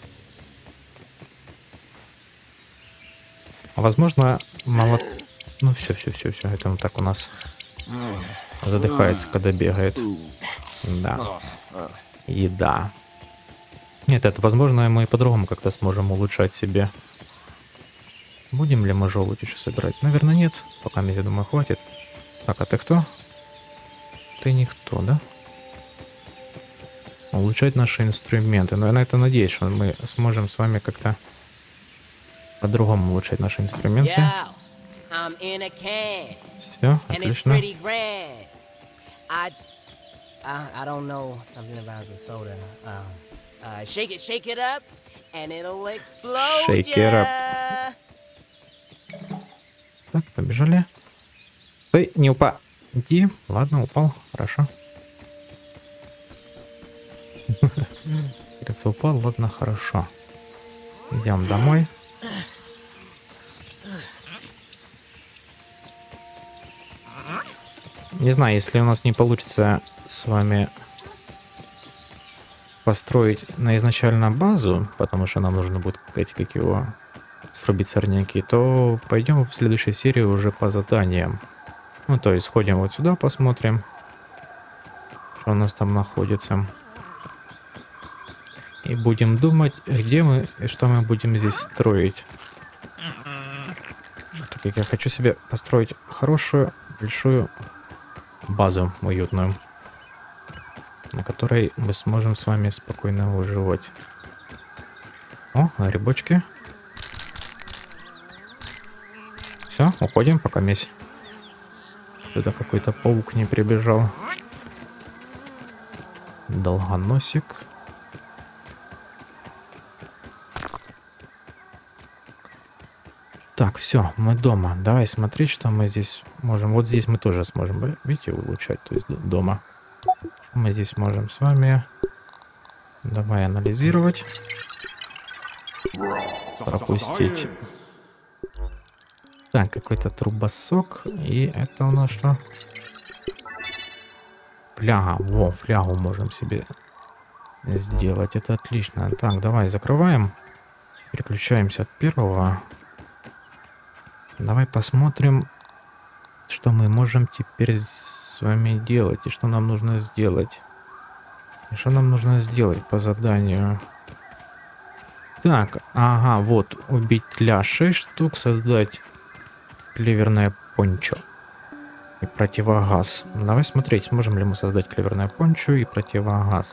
Возможно, молот... Ну, все. Это он так у нас задыхается, когда бегает. Да. Еда. Нет, это, возможно, мы и по-другому как-то сможем улучшать себе. Будем ли мы желудь еще собирать? Наверное, нет. Пока, я думаю, хватит. Так, а ты кто? Ты никто, да? Улучшать наши инструменты. Но я на это надеюсь, что мы сможем с вами как-то по-другому улучшать наши инструменты. Все, отлично. Shake it up. Так, побежали. Стой, не упади. Ладно, упал, хорошо. Упал, ладно, хорошо. Идем домой. Не знаю, если у нас не получится с вами построить на изначально базу, потому что нам нужно будет как его срубить сорняки, то пойдем в следующей серии уже по заданиям. Ну, то есть сходим вот сюда, посмотрим, что у нас там находится. И будем думать, где мы и что мы будем здесь строить. Так как я хочу себе построить хорошую, большую базу уютную, на которой мы сможем с вами спокойно выживать. О, грибочки. Все, уходим, пока месть. Сюда какой-то паук не прибежал. Долгоносик. Так, все, мы дома. Давай смотреть, что мы здесь можем. Вот здесь мы тоже сможем, видите, улучшать, то есть дома. Что мы здесь можем с вами? Давай анализировать. Пропустить. Так, какой-то трубосок. И это у нас что? Фляга. Во, флягу можем себе сделать. Это отлично. Так, давай закрываем. Переключаемся от первого. Давай посмотрим, что мы можем теперь с вами делать. И что нам нужно сделать. И что нам нужно сделать по заданию. Так, ага, вот. Убить тля 6 штук. Создать клеверное пончо. И противогаз. Давай смотреть, сможем ли мы создать клеверное пончо и противогаз.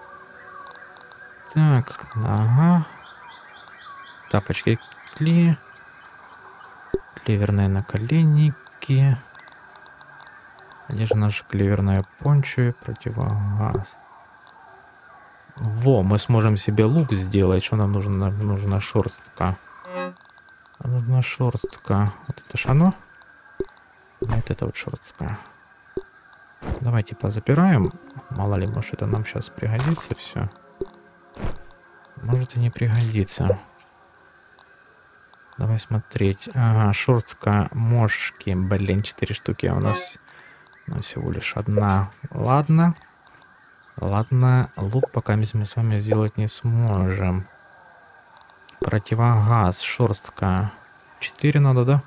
Так, ага. Тапочки тли. Клеверные наколенники. Где же наше клеверное пончо и противогаз? Во, мы сможем себе лук сделать. Что нам нужно? Нам нужна шерстка. Нам нужна шерстка. Вот это ж оно? Вот это вот шерстка. Давайте позапираем. Мало ли, может это нам сейчас пригодится все. Может и не пригодится. Давай смотреть. Ага, шерстка мошки. Блин, 4 штуки. У нас всего лишь одна. Ладно. Ладно, лук пока мы с вами сделать не сможем. Противогаз, шерстка. 4 надо, да?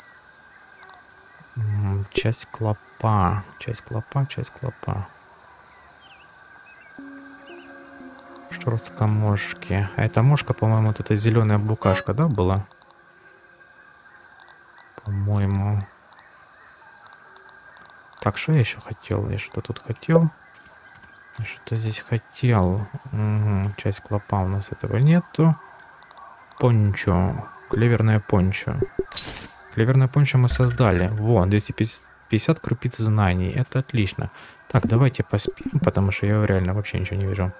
Часть клопа. Часть клопа, часть клопа. Шерстка мошки. А эта мошка, по-моему, вот эта зеленая букашка, да, была? По-моему. Так, что я еще хотел? Я что-то тут хотел. Я что-то здесь хотел. Угу. Часть клопа у нас этого нету. Пончо. Клеверная пончо. Клеверная пончо мы создали. Во, 250 крупиц знаний. Это отлично. Так, давайте поспим, потому что я реально вообще ничего не вижу.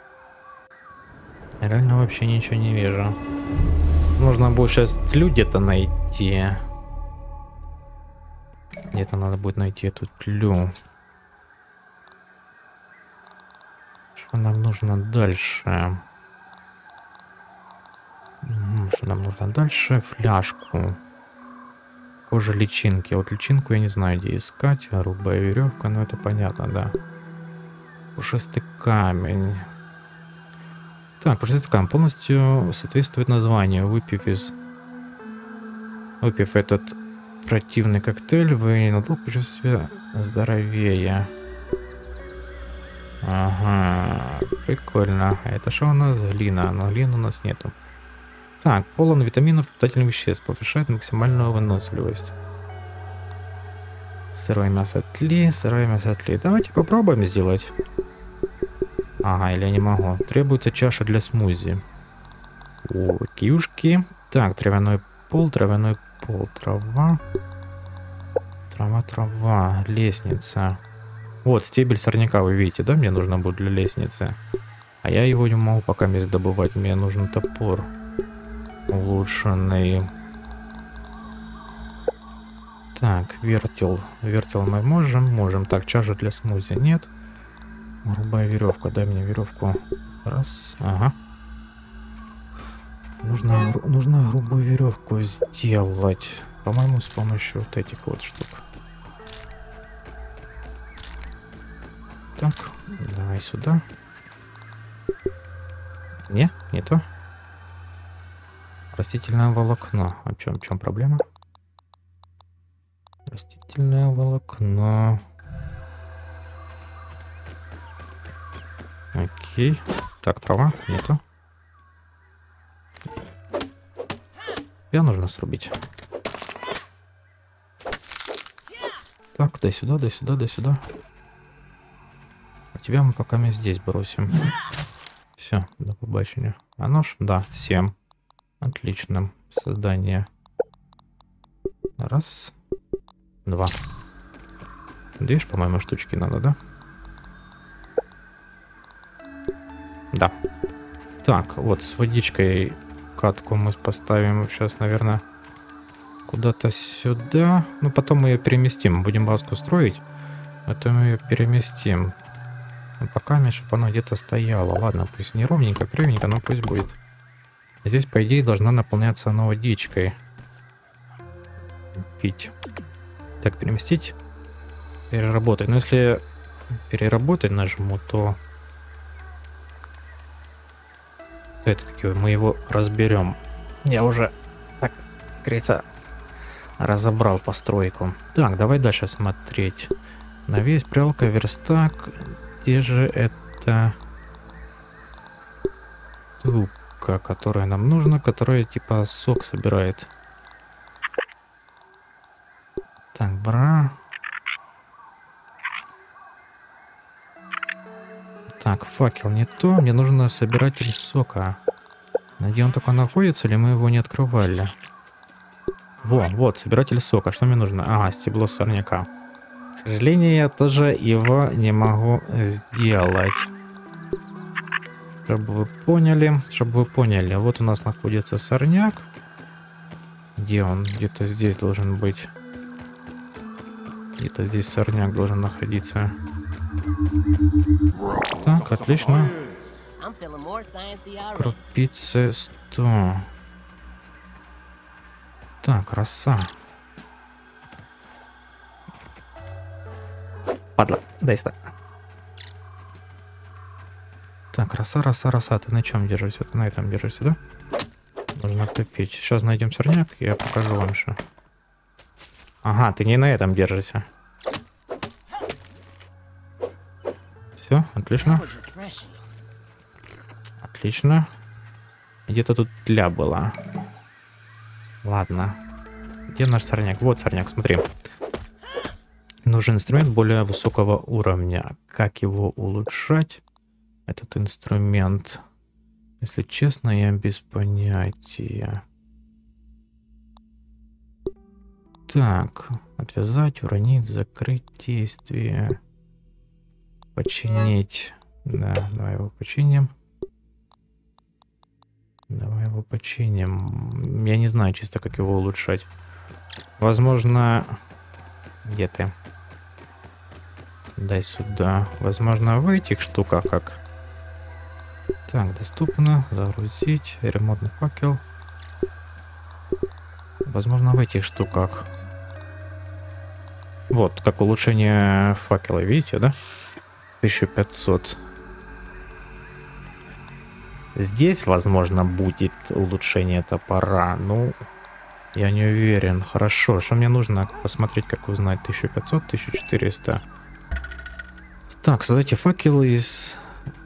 Я реально вообще ничего не вижу. Нужно будет сейчас тлю где-то найти. Где-то надо будет найти эту тлю. Что нам нужно дальше? Что нам нужно дальше? Фляжку. Кожа личинки. Вот личинку я не знаю, где искать. Грубая веревка, ну это понятно, да. Пушистый камень. Так, пушистый камень полностью соответствует названию. Выпив этот противный коктейль, вы надолго почувствуете здоровее. Ага, прикольно. А это что у нас? Глина. Но глины у нас нету. Так, полон витаминов, питательных веществ, повышает максимальную выносливость. Сырое мясо тли, сырое мясо тли. Давайте попробуем сделать. Ага, или я не могу. Требуется чаша для смузи. О, киюшки. Так, травяной пол, трава. Трава, лестница. Вот, стебель сорняка, вы видите, да? Мне нужно будет для лестницы. А я его не могу пока здесь добывать. Мне нужен топор. Улучшенный. Так, вертел. Вертел мы можем. Так, чаша для смузи нет. Грубая веревка. Дай мне веревку. Раз. Ага. Нужно грубую веревку сделать. По-моему, с помощью вот этих вот штук. Так, давай сюда. Не то. Растительное волокно. А в чем проблема? Растительное волокно. Окей. Так, трава. Не то. Я нужно срубить. Так, дай сюда. А тебя мы пока здесь бросим. Все, до побачення. А нож? Да, 7. Отлично. Создание. Раз. 2. 2, по-моему, штучки надо, да? Да. Так, вот с водичкой катку мы поставим сейчас, наверное, куда-то сюда. Ну, потом мы ее переместим. Будем базку строить. Это мы ее переместим. Но пока, чтобы она где-то стояла. Ладно, пусть не ровненько, кривенько, но пусть будет. Здесь, по идее, должна наполняться она водичкой. Пить. Так, переместить. Переработать. Но если переработать нажму, то... Это мы его разберем. Я уже, так говорится, разобрал постройку. Так, давай дальше смотреть. Навес, прялка, верстак. Где же это трубка, которая нам нужна, которая типа сок собирает? Так, бра. Так, факел не то. Мне нужен собиратель сока. Где он только находится, или мы его не открывали? Вот, собиратель сока. Что мне нужно? Ага, стебло сорняка. К сожалению, я тоже его не могу сделать. Чтобы вы поняли. Вот у нас находится сорняк. Где он? Где-то здесь должен быть. Где-то здесь сорняк должен находиться. Так, отлично. Крупицы 100. Так, роса. Падла, дай сюда. роса. Ты на чем держишься? Ты на этом держишься, да? Нужно купить. Сейчас найдем сорняк, и я покажу вам что. Ага, ты не на этом держишься. Все, отлично. Отлично. Где-то тут тля была. Ладно. Где наш сорняк? Вот сорняк, смотри. Нужен инструмент более высокого уровня. Как его улучшать? Этот инструмент. Если честно, я без понятия. Так, отвязать, уронить, закрыть действие. Починить. Да, давай его починим. Давай его починим. Я не знаю чисто, как его улучшать. Возможно... Где ты? Дай сюда. Возможно, в этих штуках как... Так, доступно. Загрузить. Ремонтный факел. Возможно, в этих штуках. Вот, как улучшение факела, видите, да? 1500. Здесь, возможно, будет улучшение топора. Ну, я не уверен. Хорошо, что мне нужно посмотреть, как узнать. 1500, 1400. Так, создайте факел из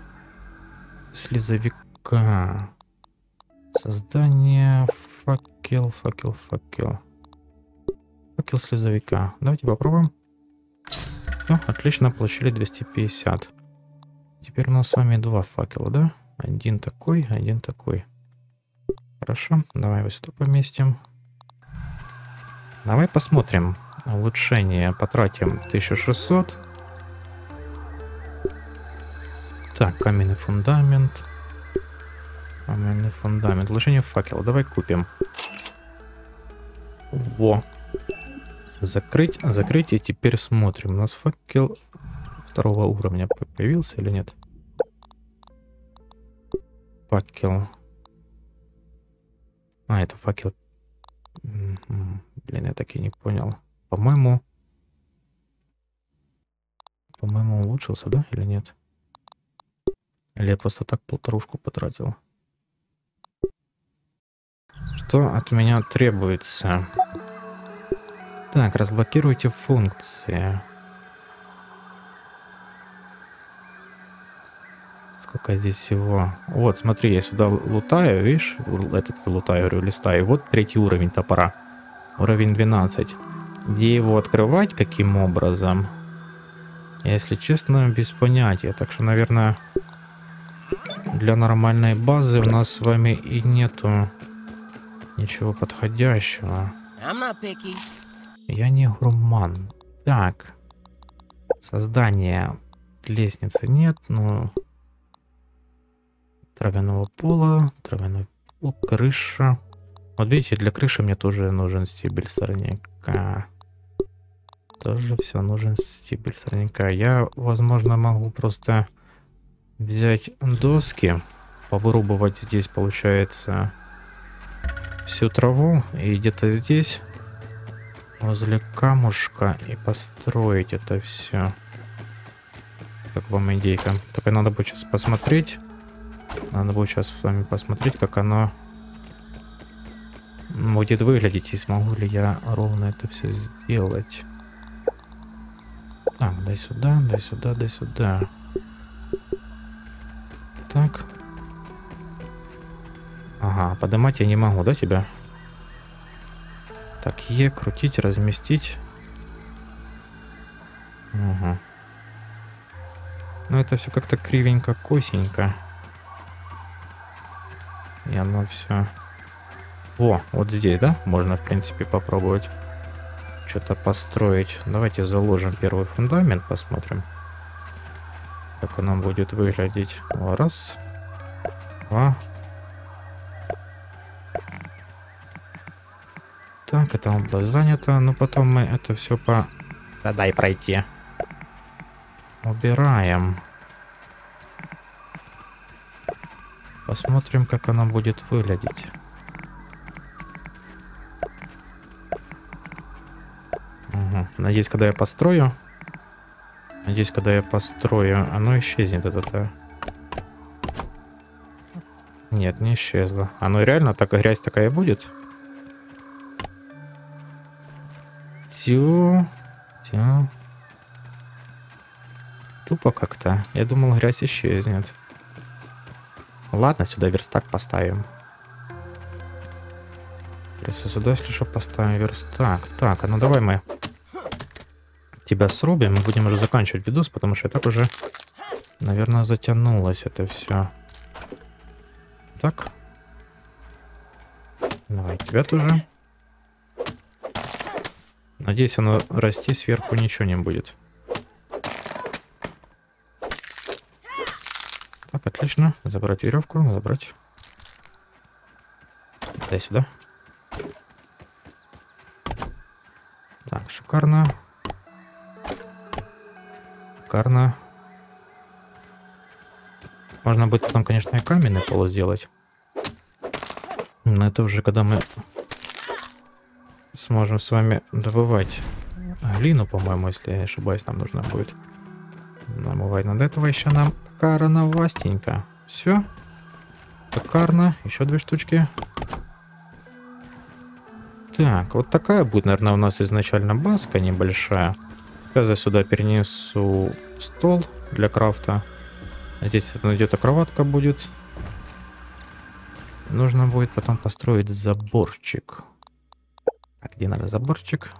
слезовика. Создание факел. Факел слезовика. Давайте попробуем. Все, отлично, получили 250. Теперь у нас с вами два факела, да? Один такой, один такой. Хорошо, давай его сюда поместим. Давай посмотрим. Улучшение потратим 1600. Так, каменный фундамент. Каменный фундамент. Улучшение факела. Давай купим. Во. Закрыть, закрыть. И теперь смотрим. У нас факел второго уровня появился или нет? Факел. А, это факел. Блин, я так и не понял. По-моему, улучшился, да, или нет? Или я просто так полторушку потратил? Что от меня требуется? Так, разблокируйте функции. Сколько здесь всего? Вот, смотри, я сюда лутаю, видишь? Лутаю, листаю. Вот третий уровень топора. Уровень 12. Где его открывать, каким образом? Если честно, без понятия. Так что, наверное, для нормальной базы у нас с вами и нету ничего подходящего. Я не гурман. Так. Создание лестницы нет, но... Травяного пола, травяной пол, крыша. Вот видите, для крыши мне тоже нужен стебель сорняка. Тоже все нужен стебель сорняка. Я, возможно, могу просто взять доски, повырубывать здесь, получается, всю траву и где-то здесь, возле камушка, и построить это все. Как вам идейка? Только надо будет сейчас посмотреть. Надо будет сейчас с вами посмотреть, как оно будет выглядеть, и смогу ли я ровно это все сделать. Так, дай сюда, дай сюда, дай сюда. Так. Ага, поднимать я не могу, да, тебя? Так, Е, крутить, разместить. Угу. Но это все как-то кривенько, косенько. И оно все... О, вот здесь, да? Можно, в принципе, попробовать что-то построить. Давайте заложим первый фундамент, посмотрим, как оно будет выглядеть. Раз. Два. Так, это область занята. Но потом мы это все по... Да дай пройти. Убираем. Посмотрим, как она будет выглядеть. Угу. Надеюсь, когда я построю, оно исчезнет. Это Нет, не исчезла. Оно реально так грязь такая будет? Тю. Тупо как-то. Я думал, грязь исчезнет. Ладно, сюда верстак поставим. Если сюда, если что, поставим верстак. Так, а ну давай мы тебя срубим. Мы будем уже заканчивать видос, потому что и так уже, наверное, затянулось это все. Так. Давай тебя тоже. Надеюсь, оно расти сверху ничего не будет. Так, отлично. Забрать веревку, забрать. Дай сюда. Так, шикарно. Шикарно. Можно будет потом, конечно, и каменный пол сделать. Но это уже когда мы сможем с вами добывать глину, по-моему, если я не ошибаюсь, нам нужно будет. Намывать над этого еще нам пока рановастенько. Все. Шикарно. Еще 2 штучки. Так, вот такая будет, наверное, у нас изначально базка небольшая. Сейчас я сюда перенесу стол для крафта. Здесь где-то кроватка будет. Нужно будет потом построить заборчик. А где надо заборчик?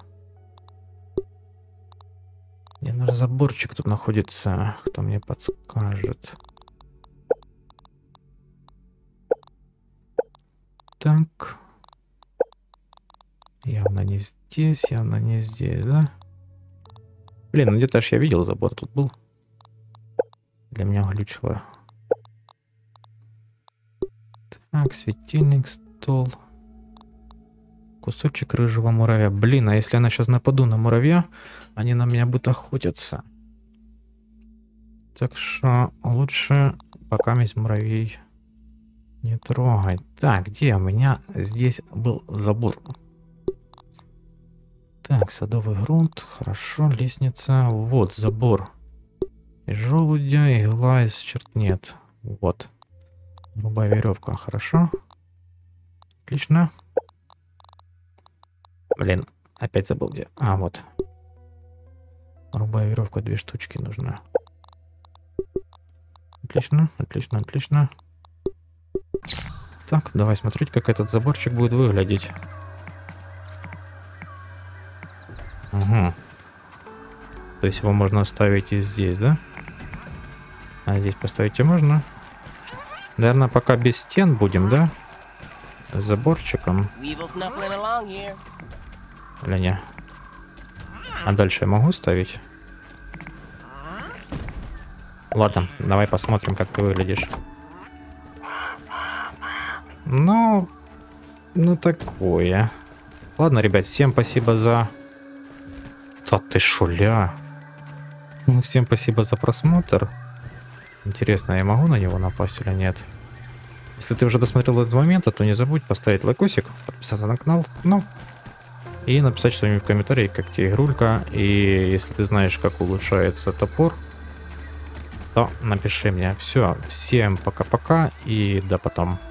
Где наш заборчик тут находится? Кто мне подскажет? Так. Явно не здесь, да? Блин, ну где-то аж я видел забор тут был. Для меня глючило. Так, светильник, стол. Кусочек рыжего муравья. Блин, а если я сейчас нападу на муравья, они на меня будут охотиться. Так что лучше пока есть муравей не трогать. Так, где у меня здесь был забор? Так, садовый грунт. Хорошо, лестница. Вот забор. Из желудя, игла, из нет. Вот. Грубая веревка. Хорошо. Отлично. Блин, опять забыл где. А, вот. Грубая веревка, 2 штучки нужна. Отлично, отлично, отлично. Так, давай смотреть, как этот заборчик будет выглядеть. Угу. То есть его можно оставить и здесь, да? А здесь поставить и можно. Наверное, пока без стен будем, да? С заборчиком. Или не? А дальше я могу ставить? Ладно, давай посмотрим, как ты выглядишь. Ну такое. Ладно, ребят, всем спасибо за... Да ты шуля. Ну, всем спасибо за просмотр. Интересно, я могу на него напасть или нет? Если ты уже досмотрел до этого момента, то не забудь поставить лайкосик, подписаться на канал, ну, и написать что-нибудь в комментарии, как тебе игрулька. И если ты знаешь, как улучшается топор, то напиши мне. Все, всем пока-пока и до потом.